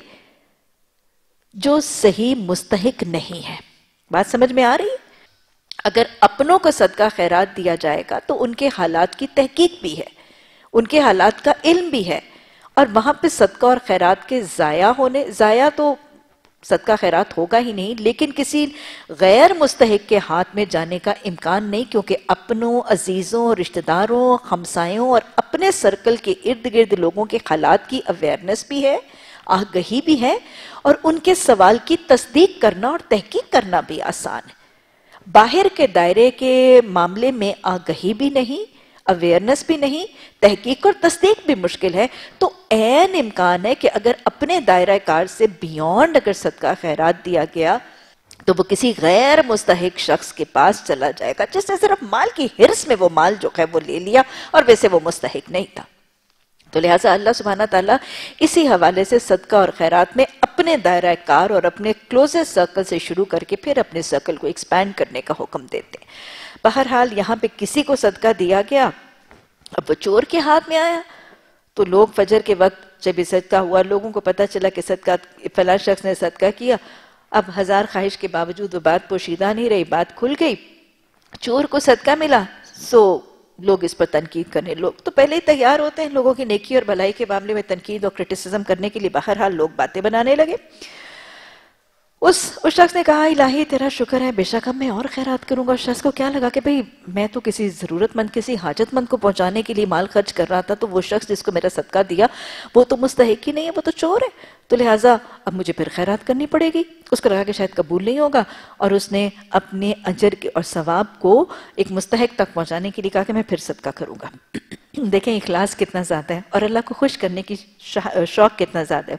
جو صحیح مستحق نہیں ہے. بات سمجھ میں آ رہی ہے؟ اگر اپنوں کو صدقہ خیرات دیا جائے گا تو ان کے حالات کی تحقیق بھی ہے، ان کے حالات کا علم بھی ہے، اور وہاں پہ صدقہ اور خیرات کے ضائع تو صدقہ خیرات ہوگا ہی نہیں، لیکن کسی غیر مستحق کے ہاتھ میں جانے کا امکان نہیں، کیونکہ اپنوں، عزیزوں، رشتہ داروں، ہمسایوں اور اپنے سرکل کے ارد گرد لوگوں کے حالات کی اویئرنس بھی ہے، آگہی بھی ہے، اور ان کے سوال کی تصدیق کرنا اور تحقیق کرنا بھی آسان ہے. باہر کے دائرے کے معاملے میں آگہی بھی نہیں، اویئرنس بھی نہیں، تحقیق اور تصدیق بھی مشکل ہے، تو عین امکان ہے کہ اگر اپنے دائرہ کار سے بیونڈ اگر صدقہ خیرات دیا گیا تو وہ کسی غیر مستحق شخص کے پاس چلا جائے گا، جس نے صرف مال کی حرص میں وہ مال جو ہے وہ لے لیا اور ویسے وہ مستحق نہیں تھا. تو لہٰذا اللہ سبحانہ تعالیٰ اسی حوالے سے صدقہ اور خیرات میں اپنے دائرہ کار اور اپنے کلوزسٹ سرکل سے شروع کر کے پھر اپنے سرکل کو ایکسپینڈ کرنے کا حکم دیتے ہیں. بہرحال یہاں پہ کسی کو صدقہ دیا گیا، اب وہ چور کے ہاتھ میں آیا تو لوگ فجر کے وقت جب یہ صدقہ ہوا، لوگوں کو پتہ چلا کہ صدقہ فلاں شخص نے صدقہ کیا. اب ہزار خواہش کے باوجود وہ بات پوشیدہ نہیں رہی، بات کھل گئی، چور کو صدقہ ملا. سو لوگ اس پر تنقید کرنے، لوگ تو پہلے ہی تیار ہوتے ہیں لوگوں کی نیکی اور بھلائی کے معاملے میں تنقید اور کرٹیسزم کرنے کے لیے، بہرحال لوگ باتیں بنانے لگے. اس شخص نے کہا الہی تیرا شکر ہے، بے شک اب میں اور خیرات کروں گا. اس شخص کو کیا لگا کہ بھئی میں تو کسی ضرورت مند، کسی حاجت مند کو پہنچانے کے لیے مال خرچ کر رہا تھا، تو وہ شخص جس کو میرا صدقہ دیا وہ تو مستحق ہی نہیں ہے، وہ تو چور ہے، تو لہٰذا اب مجھے پھر خیرات کرنی پڑے گی. اس کو لگا کہ شاید قبول نہیں ہوگا، اور اس نے اپنے اجر اور ثواب کو ایک مستحق تک پہنچانے کے لیے کہا کہ میں پھر صدقہ کروں گا. دیکھیں اخلاص کتنا زیادہ ہے اور اللہ کو خوش کرنے کی شوق کتنا زیادہ ہے.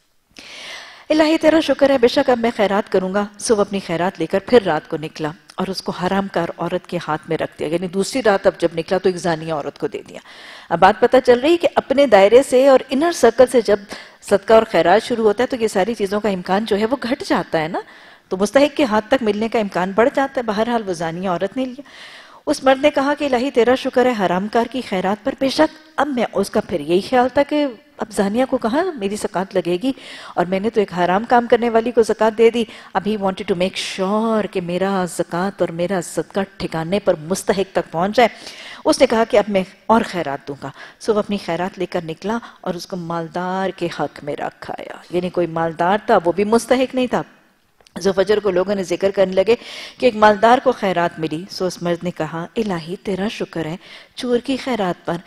الہی تیرا شکر ہے، بے شک اب میں خیرات کروں گا. سو اپنی خیرات لے کر پھر رات کو نکلا اور اس کو حرام کار عورت کے ہاتھ میں رکھ دیا، یعنی دوسری رات اب جب نکلا تو ایک زانیہ عورت کو دے دیا. اب بات پتہ چل رہی کہ اپنے دائرے سے اور انر سرکل سے جب صدقہ اور خیرات شروع ہوتا ہے تو یہ ساری چیزوں کا امکان جو ہے وہ گھٹ جاتا ہے نا، تو مستحق کے ہاتھ تک ملنے کا امکان بڑھ جاتا ہے. بہرحال وہ زانیہ عورت نے لیا. اس مرد نے کہا کہ الہی تیرا شکر ہے حرام کار کی خیرات پر، بے شک اب میں، اس کا پھر یہی خیال تھا کہ اب زانیہ کو کہاں میری زکوٰۃ لگے گی، اور میں نے تو ایک حرام کام کرنے والی کو زکوٰۃ دے دی. اب he wanted to make sure کہ میرا زکوٰۃ اور میرا صدقہ ٹھکانے پر مستحق تک پہنچ جائے. اس نے کہا کہ اب میں اور خیرات دوں گا. سو وہ اپنی خیرات لے کر نکلا اور اس کو مالدار کے حق میں رکھایا، یعنی کوئی مالدار تھا وہ بھی مستحق نہیں تھا. سو فجر کو لوگوں نے ذکر کرنے لگے کہ ایک مالدار کو خیرات ملی. سو اس مرد نے کہا الہی تیرا شکر ہے چور کی خیرات پر،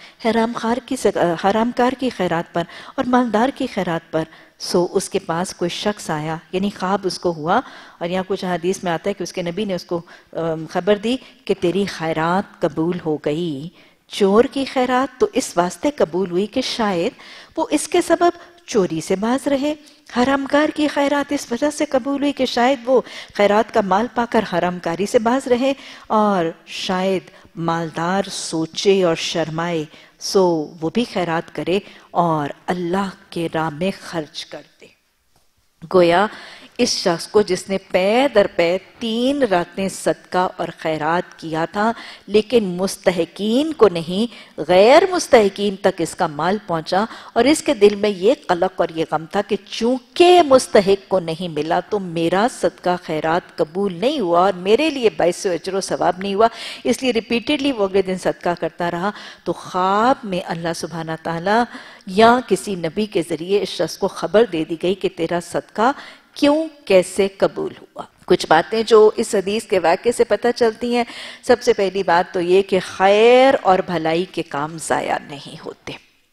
حرام کار کی خیرات پر اور مالدار کی خیرات پر. سو اس کے پاس کوئی شخص آیا، یعنی خواب اس کو ہوا، اور یہاں کچھ حدیث میں آتا ہے کہ اس کے نبی نے اس کو خبر دی کہ تیری خیرات قبول ہو گئی. چور کی خیرات تو اس واسطے قبول ہوئی کہ شاید وہ اس کے سبب چوری سے باز رہے. حرام کار کی خیرات اس وجہ سے قبول ہوئی کہ شاید وہ خیرات کا مال پا کر حرام کاری سے باز رہے، اور شاید مالدار سوچے اور شرمائے سو وہ بھی خیرات کرے اور اللہ کے راہ میں خرچ کر دے. گویا اس شخص کو جس نے پے در پے 3 راتیں صدقہ اور خیرات کیا تھا، لیکن مستحقین کو نہیں غیر مستحقین تک اس کا مال پہنچا، اور اس کے دل میں یہ قلق اور یہ غم تھا کہ چونکہ مستحق کو نہیں ملا تو میرا صدقہ خیرات قبول نہیں ہوا اور میرے لیے باعث اجر و ثواب نہیں ہوا، اس لیے ریپیٹڈلی وہ اگلے دن صدقہ کرتا رہا. تو خواب میں اللہ سبحانہ تعالیٰ یا کسی نبی کے ذریعے اس شخص کو خبر دے دی گئی کہ تیرا صدقہ کیوں کیسے قبول ہوا. کچھ باتیں جو اس حدیث کے واقعے سے پتہ چلتی ہیں. سب سے پہلی بات تو یہ کہ خیر اور بھلائی کے کام ضائع نہیں ہوتے.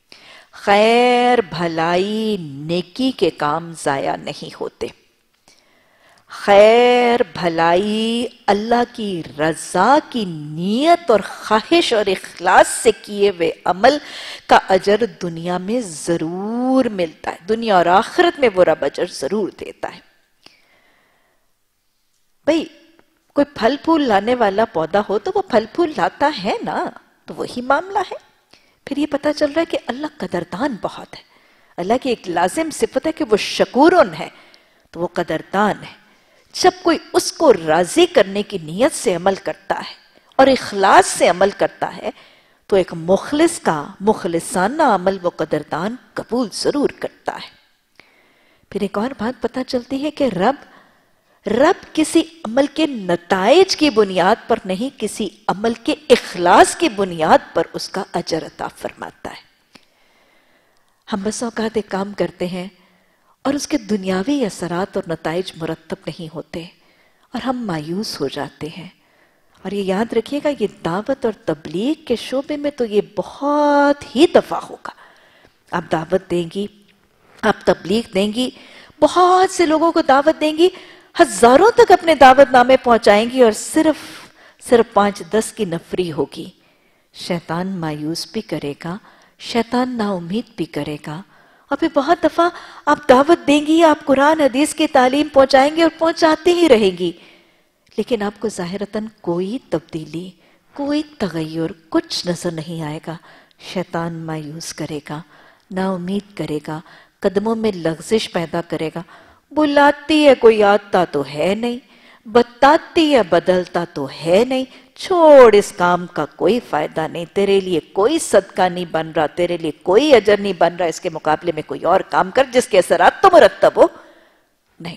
خیر، بھلائی، نیکی کے کام ضائع نہیں ہوتے. خیر، بھلائی، اللہ کی رضا کی نیت اور خواہش اور اخلاص سے کیے ہوئے عمل کا اجر دنیا میں ضرور ملتا ہے. دنیا اور آخرت میں وہ رب اجر ضرور دیتا ہے. بھئی کوئی پھل پھول لانے والا پودا ہو تو وہ پھل پھول لاتا ہے نا، تو وہی معاملہ ہے. پھر یہ پتہ چل رہا ہے کہ اللہ قدردان بہت ہے. اللہ کی ایک لازم صفت ہے کہ وہ شکورن ہے، تو وہ قدردان ہے. جب کوئی اس کو راضی کرنے کی نیت سے عمل کرتا ہے اور اخلاص سے عمل کرتا ہے تو تو ایک مخلص کا مخلصانہ عمل وہ قدردان قبول ضرور کرتا ہے۔ پھر ایک اور بات پتہ چلتی ہے کہ رب کسی عمل کے نتائج کی بنیاد پر نہیں، کسی عمل کے اخلاص کی بنیاد پر اس کا اجر عطا فرماتا ہے۔ ہم بس اوقات ایک کام کرتے ہیں اور اس کے دنیاوی اثرات اور نتائج مرتب نہیں ہوتے اور ہم مایوس ہو جاتے ہیں۔ اور یہ یاد رکھیے گا، یہ دعوت اور تبلیغ کے شعبے میں تو یہ بہت ہی دفعہ ہوگا۔ آپ دعوت دیں گی، آپ تبلیغ دیں گی، بہت سے لوگوں کو دعوت دیں گی، ہزاروں تک اپنے دعوت نامے پہنچائیں گی اور صرف 5-10 کی نفری ہوگی۔ شیطان مایوس بھی کرے گا، شیطان نا امید بھی کرے گا، اور پھر بہت دفعہ آپ دعوت دیں گی، آپ قرآن حدیث کی تعلیم پہنچائیں گے اور پہنچاتے ہی رہیں گی، لیکن آپ کو ظاہراً کوئی تبدیلی، کوئی تغیر، کچھ نظر نہیں آئے گا۔ شیطان مایوس کرے گا، نا امید کرے گا، قدموں میں لغزش پیدا کرے گا۔ بلاتی ہے کوئی آتا تو ہے نہیں، بتاتی ہے بدلتا تو ہے نہیں، چھوڑ اس کام کا کوئی فائدہ نہیں، تیرے لیے کوئی صدقہ نہیں بن رہا، تیرے لیے کوئی اجر نہیں بن رہا، اس کے مقابلے میں کوئی اور کام کر جس کے اثرات تو مرتب ہو۔ نہیں،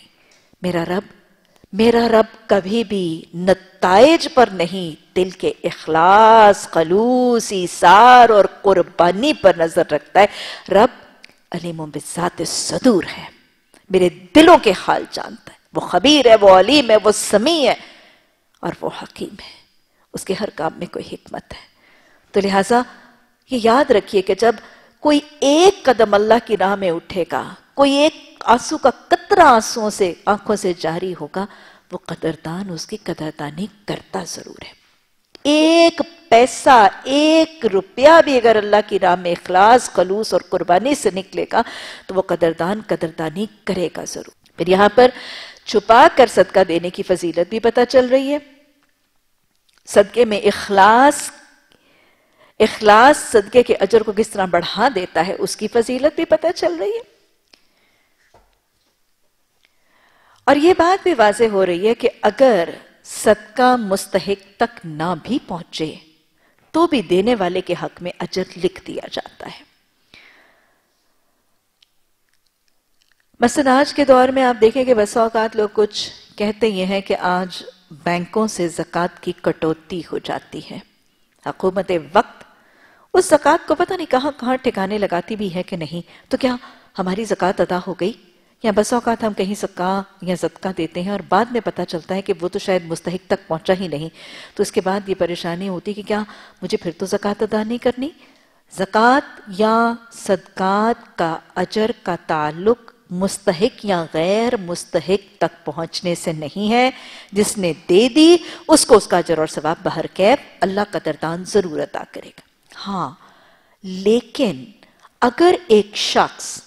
میرا رب کبھی بھی نتائج پر نہیں، دل کے اخلاص، خلوص، ایثار اور قربانی پر نظر رکھتا ہے۔ رب علیم بذات الصدور ہے، میرے دلوں کے حال جانتا ہے، وہ خبیر ہے، وہ علیم ہے، وہ سمیع ہے اور وہ حکیم ہے، اس کے ہر کام میں کوئی حکمت ہے۔ تو لہٰذا یہ یاد رکھیے کہ جب کوئی ایک قدم اللہ کی راہ میں اٹھے گا، کوئی ایک آنسو کا قطرہ آنکھوں سے جاری ہوگا، وہ قدردان اس کی قدردانی کرتا ضرور ہے۔ ایک پیسہ، ایک روپیہ بھی اگر اللہ کی راہ میں اخلاص، خلوص اور قربانی سے نکلے گا تو وہ قدردان قدردانی کرے گا ضرور۔ پھر یہاں پر چھپا کر صدقہ دینے کی فضیلت بھی پتہ چل رہی ہے۔ صدقے میں اخلاص صدقے کے اجر کو کس طرح بڑھا دیتا ہے، اس کی فضیلت بھی پتہ چل رہی ہے۔ اور یہ بات بھی واضح ہو رہی ہے کہ اگر صدقہ مستحق تک نہ بھی پہنچے تو بھی دینے والے کے حق میں اجر لکھ دیا جاتا ہے۔ مثلا آج کے دور میں آپ دیکھیں کہ بسا اوقات لوگ کچھ کہتے یہ ہیں کہ آج بینکوں سے زکوٰۃ کی کٹوتی ہو جاتی ہے۔ حکومت وقت اس زکوٰۃ کو پتہ نہیں کہاں کہاں ٹھکانے لگاتی بھی ہے کہ نہیں، تو کیا ہماری زکوٰۃ ادا ہو گئی؟ یا بس اوقات ہم کہیں صدقہ یا صدقہ دیتے ہیں اور بعد میں پتہ چلتا ہے کہ وہ تو شاید مستحق تک پہنچا ہی نہیں، تو اس کے بعد یہ پریشانی ہوتی کہ کیا مجھے پھر تو زکوٰۃ ادا نہیں کرنی؟ زکوٰۃ یا صدقات کا اجر کا تعلق مستحق یا غیر مستحق تک پہنچنے سے نہیں ہے۔ جس نے دے دی اس کو اس کا اجر اور ثواب بہرکیف اللہ قدردان ضرور عطا کرے گا۔ ہاں، لیکن اگر ایک شخص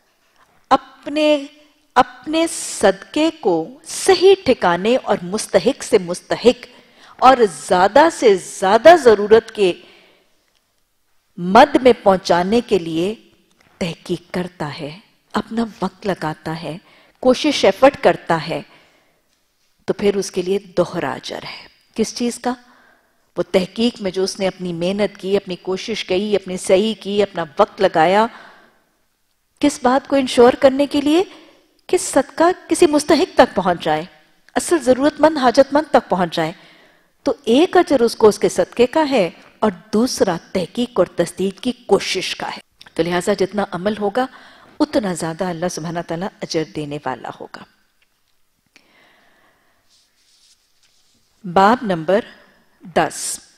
اپنے صدقے کو صحیح ٹھکانے اور مستحق سے مستحق اور زیادہ سے زیادہ ضرورت کے مد میں پہنچانے کے لیے تحقیق کرتا ہے، اپنا وقت لگاتا ہے، کوشش ایفرٹ کرتا ہے، تو پھر اس کے لیے دوہرا اجر ہے۔ کس چیز کا؟ وہ تحقیق میں جو اس نے اپنی محنت کی، اپنی کوشش کی، اپنی صحیح کی، اپنا وقت لگایا، کس بات کو انشور کرنے کے لیے کہ صدقہ کسی مستحق تک پہنچ جائے، اصل ضرورت مند، حاجت مند تک پہنچ جائے، تو ایک اجر اس کو اس کے صدقے کا ہے اور دوسرا تحقیق اور تصدیق کی کوشش کا ہے۔ تو لہٰذا جتنا عمل ہوگا اتنا زیادہ اللہ سبحانہ تعالیٰ اجر دینے والا ہوگا۔ باب نمبر 10،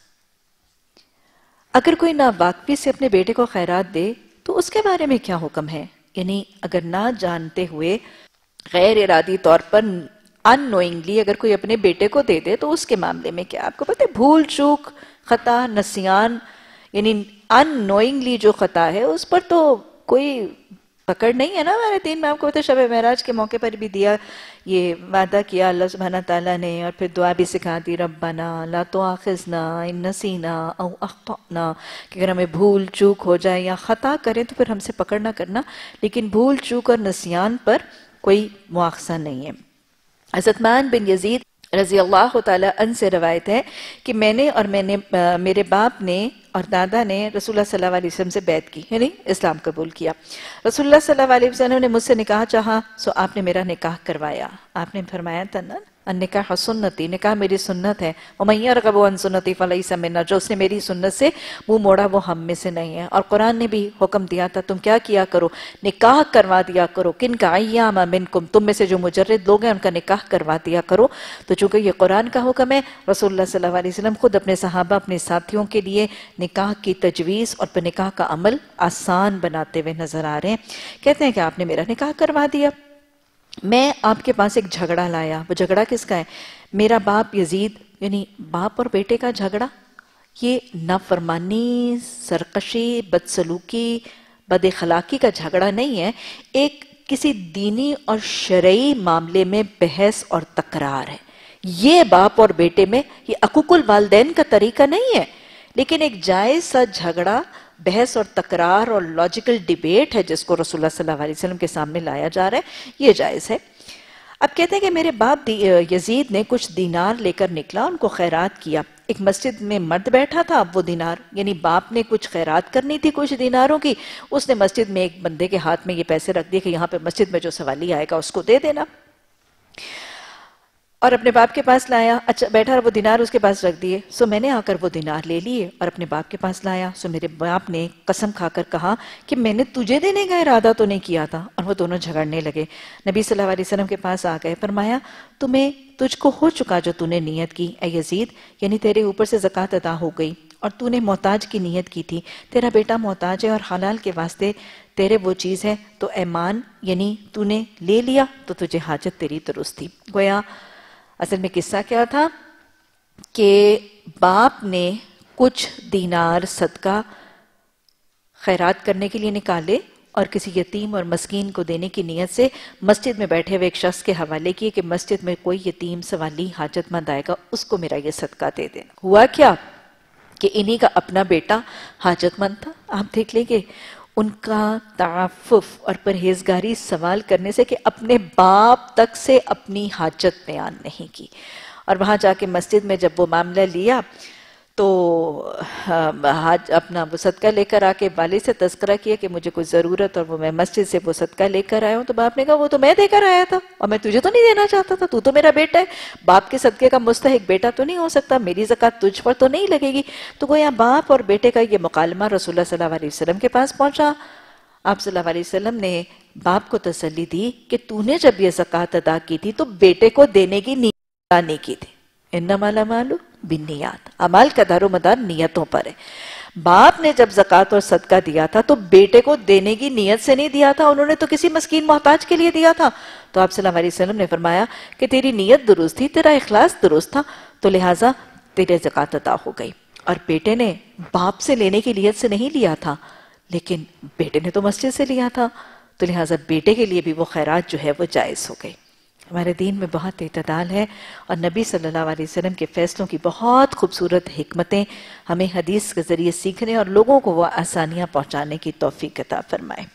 اگر کوئی ناواقفی سے اپنے بیٹے کو خیرات دے تو اس کے بارے میں کیا حکم ہے؟ یعنی اگر نہ جانتے ہوئے غیر ارادی طور پر unknowingly اگر کوئی اپنے بیٹے کو دے دے تو اس کے معاملے میں کیا؟ آپ کو پتہ ہے بھول چوک، خطا، نسیان، یعنی unknowingly جو خطا ہے اس پر تو کوئی پکڑ نہیں ہے نا ہمارے دین میں۔ آپ کو پتہ ہے شب معراج کے موقع پر بھی دیا، یہ وعدہ کیا اللہ سبحانہ تعالیٰ نے، اور پھر دعا بھی سکھا دی، ربنا لا تؤاخذنا ان نسینا او اخطأنا، کہ اگر ہمیں بھول چوک ہو جائے یا خطا کریں تو پھر ہم سے پکڑ نہ کرنا، لیکن بھول چوک اور نسیان پر کوئی مواخذہ نہیں ہے۔ حضرت معن بن یزید رضی اللہ تعالیٰ عنہ سے روایت ہے کہ میں نے اور میرے باپ نے اور دادا نے رسول اللہ صلی اللہ علیہ وسلم سے بیعت کی، یعنی اسلام قبول کیا۔ رسول اللہ صلی اللہ علیہ وسلم نے مجھ سے نکاح چاہا، سو آپ نے میرا نکاح کروایا۔ آپ نے فرمایا تھا نا، النکاح سنتی، نکاح میری سنت ہے، وَمَن يَرْغَبُ عَن سُنَّتِي فَلَيْسَ مِنَّا، جو اس نے میری سنت سے منہ موڑا وہ ہم میں سے نہیں ہے۔ اور قرآن نے بھی حکم دیا تھا تم کیا کیا کرو، نکاح کروا دیا کرو، کن کا ایام منکم، تم میں سے جو مجرد لوگ ہیں ان کا نکاح کروا دیا کرو۔ تو چونکہ یہ قرآن کا حکم ہے، رسول اللہ صلی اللہ علیہ وسلم خود اپنے صحابہ، اپنے ساتھیوں کے لیے نکاح کی تجویز اور پھر نکاح کا عمل آسان بناتے ہوئے نظر آ رہے ہیں۔ کہتے ہیں کہ آپ نے میرا نکاح کروا دیا، میں آپ کے پاس ایک جھگڑا لایا۔ وہ جھگڑا کس کا ہے؟ میرا باپ یزید، یعنی باپ اور بیٹے کا جھگڑا، یہ نافرمانی، سرکشی، بدسلوکی، بد اخلاقی کا جھگڑا نہیں ہے، ایک کسی دینی اور شرعی معاملے میں بحث اور تکرار ہے۔ یہ باپ اور بیٹے میں یہ حقوق الوالدین کا طریقہ نہیں ہے، لیکن ایک جائز سا جھگڑا، بحث اور تکرار اور لاجیکل ڈیبیٹ ہے جس کو رسول اللہ صلی اللہ علیہ وسلم کے سامنے لایا جا رہا ہے، یہ جائز ہے۔ اب کہتے ہیں کہ میرے باپ یزید نے کچھ دینار لے کر نکلا، ان کو خیرات کیا۔ ایک مسجد میں مرد بیٹھا تھا، اب وہ دینار، یعنی باپ نے کچھ خیرات کرنی تھی کچھ دیناروں کی، اس نے مسجد میں ایک بندے کے ہاتھ میں یہ پیسے رکھ دیے کہ یہاں پہ مسجد میں جو سوالی آئے گا اس کو دے دینا، اور اپنے باپ کے پاس لایا۔ اچھا بیٹھا، وہ دینار اس کے پاس رکھ دیے، سو میں نے آ کر وہ دینار لے لیے اور اپنے باپ کے پاس لایا۔ سو میرے باپ نے قسم کھا کر کہا کہ میں نے تجھے دینے کا ارادہ تو نہیں کیا تھا، اور وہ دونوں جھگڑنے لگے۔ نبی صلی اللہ علیہ وسلم کے پاس آ گئے، فرمایا تجھ کو ہو چکا جو تو نے نیت کی اے یزید، یعنی تیرے اوپر سے زکوٰۃ ادا ہو گئی، اور تو نے محتاج کی نیت کی تھی، تیرا بیٹا محتاج ہے اور حلال کے واسطے تیرے وہ چیز ہے، تو ایمان یعنی تو نے لے لیا تو تجھے حاجت تیری درست تھی۔ گویا اصل میں قصہ کیا تھا کہ باپ نے کچھ دینار صدقہ خیرات کرنے کے لیے نکالے اور کسی یتیم اور مسکین کو دینے کی نیت سے مسجد میں بیٹھے ہوئے ایک شخص کے حوالے کیے کہ مسجد میں کوئی یتیم سوالی حاجت مند آئے گا، اس کو میرا یہ صدقہ دے دینا۔ ہوا کیا کہ انہی کا اپنا بیٹا حاجت مند تھا۔ آپ دیکھ لیں کہ ان کا تعفف اور پرہیزگاری سوال کرنے سے کہ اپنے باپ تک سے اپنی حاجت بیان نہیں کی، اور وہاں جا کے مسجد میں جب وہ معاملہ لیا تو اپنا وہ صدقہ لے کر آ کے والد سے تذکرہ کیا کہ مجھے کوئی ضرورت اور وہ میں مسجد سے وہ صدقہ لے کر آیا ہوں، تو باپ نے کہا وہ تو میں دے کر آیا تھا اور میں تجھے تو نہیں دینا چاہتا تھا، تو میرا بیٹا ہے، باپ کے صدقے کا مستحق بیٹا تو نہیں ہو سکتا، میری زکوٰۃ تجھ پر تو نہیں لگے گی۔ تو گویا باپ اور بیٹے کا یہ مکالمہ رسول اللہ صلی اللہ علیہ وسلم کے پاس پہنچا۔ آپ صلی اللہ علیہ وسلم نے باپ کو تسلی دی کہ تو نے جب یہ زکوٰۃ ادا کی تھی تو بیٹے کو دینے کی نیت نہیں کی تھی، انما الاعمال بالنیات، اعمال کا دار و مدار نیتوں پر ہے۔ باپ نے جب زکوٰۃ اور صدقہ دیا تھا تو بیٹے کو دینے کی نیت سے نہیں دیا تھا، انہوں نے تو کسی مسکین محتاج کے لیے دیا تھا۔ تو آپ صلی اللہ علیہ وسلم نے فرمایا کہ تیری نیت درست تھی، تیرا اخلاص درست تھا، تو لہٰذا تیرے زکوٰۃ ادا ہو گئی۔ اور بیٹے نے باپ سے لینے کی نیت سے نہیں لیا تھا، لیکن بیٹے نے تو مسجد سے لیا تھا، تو لہٰذا بیٹے کے لیے بھی وہ خیرات جو ہے وہ جائز ہو گئی۔ ہمارے دین میں بہت اعتدال ہے، اور نبی صلی اللہ علیہ وسلم کے فیصلوں کی بہت خوبصورت حکمتیں ہمیں حدیث کے ذریعے سیکھنے اور لوگوں کو وہ آسانیاں پہنچانے کی توفیق عطا فرمائے۔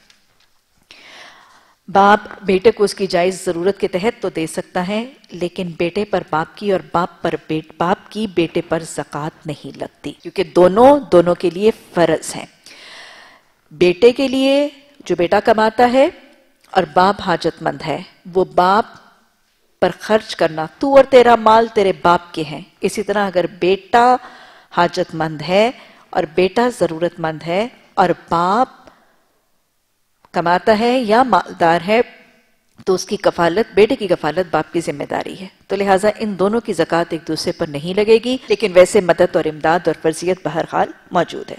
باپ بیٹے کو اس کی جائز ضرورت کے تحت تو دے سکتا ہے، لیکن بیٹے پر باپ کی اور باپ کی بیٹے پر زکوٰۃ نہیں لگتی، کیونکہ دونوں کے لیے فرض ہیں۔ بیٹے کے لیے جو بیٹا کماتا ہے اور باپ حاجت مند ہے، وہ باپ پر خرچ کرنا، تو اور تیرا مال تیرے باپ کے ہیں۔ اسی طرح اگر بیٹا حاجت مند ہے اور بیٹا ضرورت مند ہے اور باپ کماتا ہے یا مالدار ہے، تو اس کی کفالت، بیٹے کی کفالت باپ کی ذمہ داری ہے، تو لہٰذا ان دونوں کی زکوٰۃ ایک دوسرے پر نہیں لگے گی، لیکن ویسے مدد اور امداد اور فرضیت بہرحال موجود ہے۔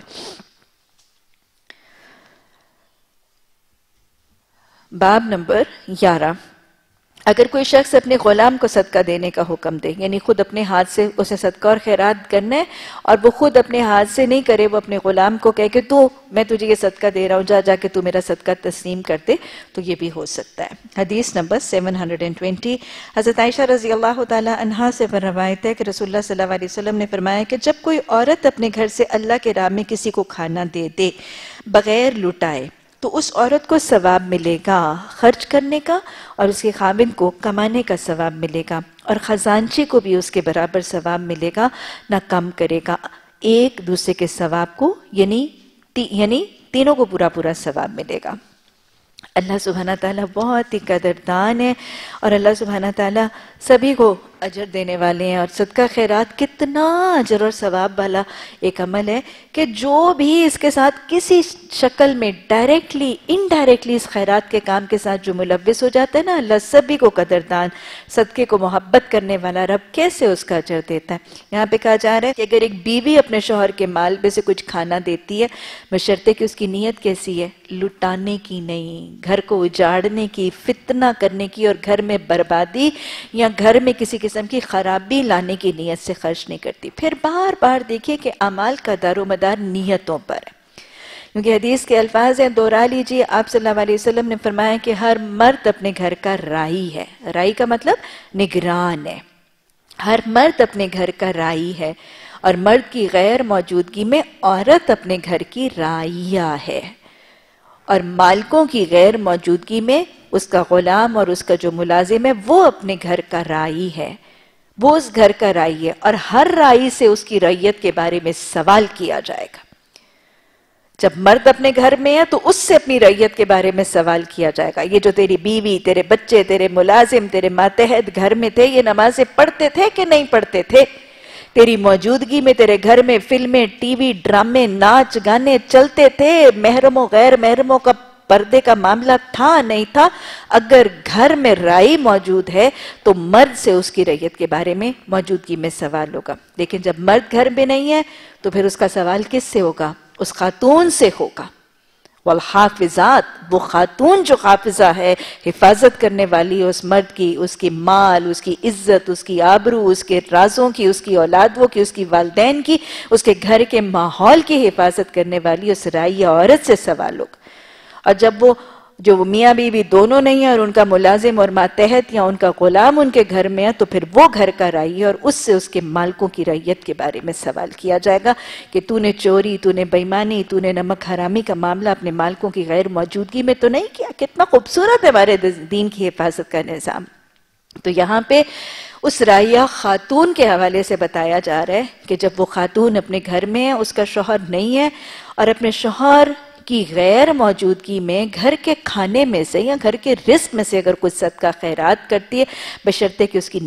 باب نمبر 11، اگر کوئی شخص اپنے غلام کو صدقہ دینے کا حکم دے، یعنی خود اپنے ہاتھ سے اسے صدقہ اور خیرات کرنا ہے، اور وہ خود اپنے ہاتھ سے نہیں کرے، وہ اپنے غلام کو کہے کہ میں تجھے یہ صدقہ دے رہا ہوں، جا کے تو میرا صدقہ تسلیم کر دے، تو یہ بھی ہو سکتا ہے۔ حدیث نمبر 720، حضرت عائشہ رضی اللہ تعالی عنہا سے روایت ہے کہ رسول اللہ صلی اللہ علیہ وسلم نے فرمایا کہ جب کوئی عورت اپنے گھر سے اللہ کے راہ میں کسی کو کھانا دے دے بغیر لٹائے تو اس عورت کو ثواب ملے گا خرچ کرنے کا، اور اس کے خاوند کو کمانے کا ثواب ملے گا، اور خزانچی کو بھی اس کے برابر ثواب ملے گا، نہ کم کرے گا۔ ایک دوسرے کے ثواب کو یعنی تینوں کو پورا پورا ثواب ملے گا۔ اللہ سبحانہ تعالیٰ بہت ہی قدردان ہے، اور اللہ سبحانہ تعالیٰ سبھی کو اجر دینے والے ہیں۔ اور صدقہ خیرات کتنا اجر اور ثواب والا ایک عمل ہے کہ جو بھی اس کے ساتھ کسی شکل میں ڈائریکٹلی انڈائریکٹلی اس خیرات کے کام کے ساتھ جو ملوث ہو جاتا ہے نا، اللہ سبھی کو قدردان، صدقے کو محبت کرنے والا رب کیسے اس کا اجر دیتا ہے۔ یہاں پہ کہا جا رہا ہے کہ اگر ایک بیوی اپنے شوہر کے مال میں سے کچھ کھانا دیتی ہے، بشرطے کہ اس کی نیت کیسی ہے، لٹانے کی نہیں، گھر کو اجاڑنے کی، فتنہ کرنے کی اور گھر میں بربادی یا گھر میں کسی قسم کی خرابی لانے کی نیت سے خرچ نہیں کرتی۔ پھر بار بار دیکھیے کہ اعمال کا دار و مدار نیتوں پر ہے، کیونکہ حدیث کے الفاظ ہیں، دوہرا لیجیے، آپ صلی اللہ علیہ وسلم نے فرمایا کہ ہر مرد اپنے گھر کا رائی ہے۔ رائی کا مطلب نگران ہے۔ ہر مرد اپنے گھر کا رائی ہے، اور مرد کی غیر موجودگی میں عورت اپنے گھر کی رائیہ ہے، اور مالکوں کی غیر موجودگی میں اس کا غلام اور اس کا جو ملازم ہے وہ اپنے گھر کا رائی ہے، وہ اس گھر کا رائی ہے، اور ہر رائی سے اس کی رعیت کے بارے میں سوال کیا جائے گا۔ جب مرد اپنے گھر میں ہے تو اس سے اپنی رعیت کے بارے میں سوال کیا جائے گا، یہ جو تیری بیوی، تیرے بچے، تیرے ملازم، تیرے ماتحت گھر میں تھے، یہ نمازیں پڑھتے تھے کہ نہیں پڑھتے تھے؟ تیری موجودگی میں تیرے گھر میں فلمیں، ٹی وی، ڈرامے، ناچ گانے چلتے تھے؟ محرموں غیر محرموں کا پردے کا معاملہ تھا نہیں تھا؟ اگر گھر میں رائی موجود ہے تو مرد سے اس کی رعیت کے بارے میں موجودگی میں سوال ہوگا، لیکن جب مرد گھر میں نہیں ہے تو پھر اس کا سوال کس سے ہوگا؟ اس خاتون سے ہوگا۔ والحافظات، وہ خاتون جو حافظہ ہے، حفاظت کرنے والی اس مرد کی، اس کی مال، اس کی عزت، اس کی آبرو، اس کے رازوں کی، اس کی اولادوں کی، اس کی والدین کی، اس کے گھر کے ماحول کی حفاظت کرنے والی اس رائیہ عورت سے سوال ہوگا۔ اور جب وہ جو میاں بیوی دونوں نہیں ہیں اور ان کا ملازم اور ماتحت یا ان کا غلام ان کے گھر میں ہے، تو پھر وہ گھر کا رائی ہے، اور اس سے اس کے مالکوں کی رعیت کے بارے میں سوال کیا جائے گا کہ تو نے چوری، تو نے بےایمانی، تو نے نمک حرامی کا معاملہ اپنے مالکوں کی غیر موجودگی میں تو نہیں کیا۔ کتنا خوبصورت ہے ہمارے دین کی حفاظت کا نظام۔ تو یہاں پہ اس رائیہ خاتون کے حوالے سے بتایا جا رہا ہے کہ جب وہ خاتون اپنے گھر میں ہے، اس کا شوہر نہیں ہے، اور اپنے شوہر کی غیر موجودگی میں گھر کے کھانے میں سے یا گھر کے رزق میں سے اگر کچھ صدقہ خیرات کرتی ہے، بشرطے کہ اس کی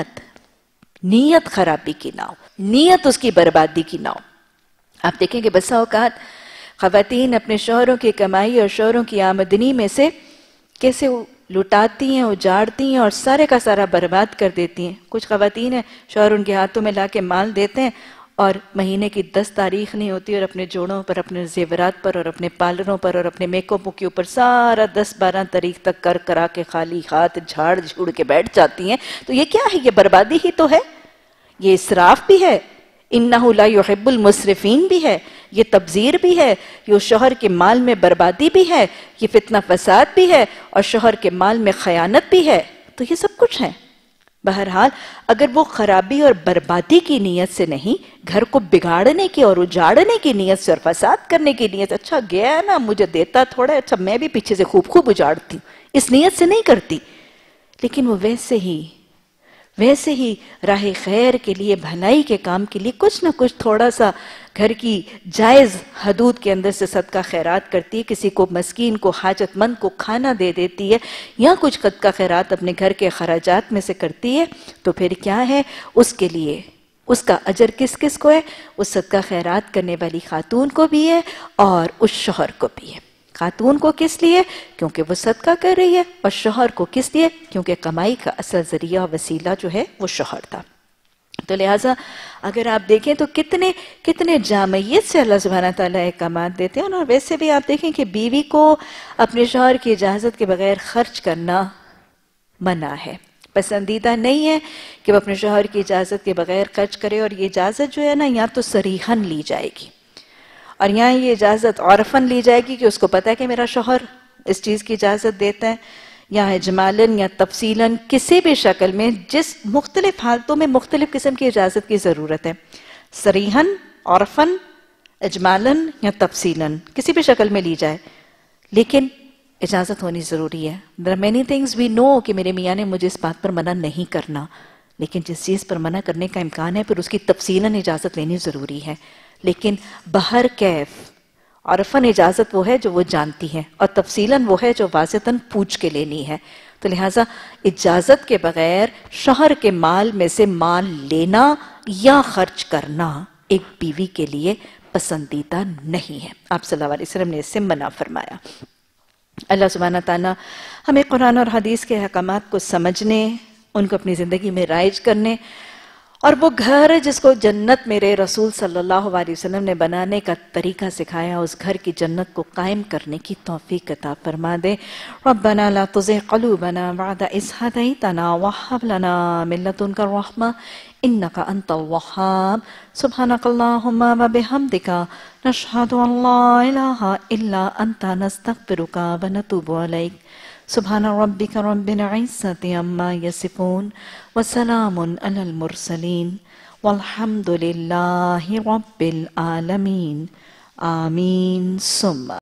نیت خرابی کی نہ ہو، نیت اس کی بربادی کی نہ ہو۔ آپ دیکھیں کہ بسا اوقات خواتین اپنے شوہروں کی کمائی اور شوہروں کی آمدنی میں سے کیسے لٹاتی ہیں، اجاڑتی ہیں اور سارے کا سارا برباد کر دیتی ہیں۔ کچھ خواتین ہیں، شوہر ان کے ہاتھوں میں لا کے مال دیتے ہیں، اور مہینے کی 10 تاریخ نہیں ہوتی اور اپنے جوڑوں پر، اپنے زیورات پر اور اپنے پارلروں پر اور اپنے میک اپوں کے اوپر سارا 10-12 تاریخ تک کرا کے خالی ہاتھ جھاڑ جھوڑ کے بیٹھ جاتی ہیں۔ تو یہ کیا ہے؟ یہ بربادی ہی تو ہے، یہ اسراف بھی ہے، انہو لا یحب المسرفین بھی ہے، یہ تبذیر بھی ہے، یہ شوہر کے مال میں بربادی بھی ہے، یہ فتنہ فساد بھی ہے، اور شوہر کے مال میں خیانت بھی ہے۔ تو یہ سب کچھ ہے۔ بہرحال اگر وہ خرابی اور بربادی کی نیت سے نہیں، گھر کو بگاڑنے کی اور اجاڑنے کی نیت سے اور فساد کرنے کی نیت، اچھا گیا ہے نا، مجھے دیتا تھوڑا، اچھا میں بھی پیچھے سے خوب اجاڑتی ہوں، اس نیت سے نہیں کرتی، لیکن وہ ویسے ہی راہ خیر کے لیے، بھلائی کے کام کے لیے کچھ نہ کچھ تھوڑا سا گھر کی جائز حدود کے اندر سے صدقہ خیرات کرتی ہے، کسی کو مسکین کو، حاجت مند کو کھانا دے دیتی ہے، یا کچھ صدقہ خیرات اپنے گھر کے خراجات میں سے کرتی ہے، تو پھر کیا ہے؟ اس کے لیے اس کا اجر کس کو ہے؟ اس صدقہ خیرات کرنے والی خاتون کو بھی ہے اور اس شوہر کو بھی ہے۔ خاتون کو کس لیے؟ کیونکہ وہ صدقہ کر رہی ہے، اور شوہر کو کس لیے؟ کیونکہ کمائی کا اصل ذریعہ وسیلہ جو ہے وہ شوہر تھا۔ تو لہٰذا اگر آپ دیکھیں تو کتنے جامعیت سے اللہ سبحانہ تعالیٰ احکامات دیتے ہیں۔ اور ویسے بھی آپ دیکھیں کہ بیوی کو اپنے شوہر کی اجازت کے بغیر خرچ کرنا منع ہے، پسندیدہ نہیں ہے کہ وہ اپنے شوہر کی اجازت کے بغیر خرچ کرے، اور یہ اجازت جو ہے نا، یا تو صریحاً لی جائے گی، اور یہاں یہ اجازت عرفاً لی جائے گی کہ اس کو پتہ ہے کہ میرا شوہر اس چیز کی اجازت دیتا ہے، یا اجمالاً یا تفصیلاً کسی بھی شکل میں، جس مختلف حالتوں میں مختلف قسم کی اجازت کی ضرورت ہے، صریحاً، عرفاً، اجمالاً یا تفصیلاً کسی بھی شکل میں لی جائے، لیکن اجازت ہونی ضروری ہے۔ There are many things we know کہ میرے میاں نے مجھے اس بات پر منع نہیں کرنا، لیکن جس چیز پر منع کرنے کا امکان ہے پھر اس کی تفصیلاً اجازت لینی ضروری ہے، لیکن بہر کیف عرفاً اجازت وہ ہے جو وہ جانتی ہے، اور تفصیلاً وہ ہے جو واضحاً پوچھ کے لینی ہے۔ تو لہٰذا اجازت کے بغیر شوہر کے مال میں سے مال لینا یا خرچ کرنا ایک بیوی کے لیے پسندیدہ نہیں ہے۔ آپ صلی اللہ علیہ وسلم نے اس سے منع فرمایا۔ اللہ سبحانہ تعالیٰ ہمیں قرآن اور حدیث کے احکامات کو سمجھنے، ان کو اپنی زندگی میں رائج کرنے، اور وہ گھر جس کو جنت میرے رسول صلی اللہ علیہ وسلم نے بنانے کا طریقہ سکھایا، اس گھر کی جنت کو قائم کرنے کی توفیق عطا فرما دے۔ ربنا لا تزغ قلوبنا بعد إذ هديتنا وهب لنا من لدنك الرحمة إنك أنت الوهاب سبحانك اللهم وبحمدك نشهد أن لا إله إلا أنت نستغفرك ونتوب إليك سبحان ربك رب العزة عما يصفون وسلام على المرسلين والحمد لله رب العالمين آمين ثم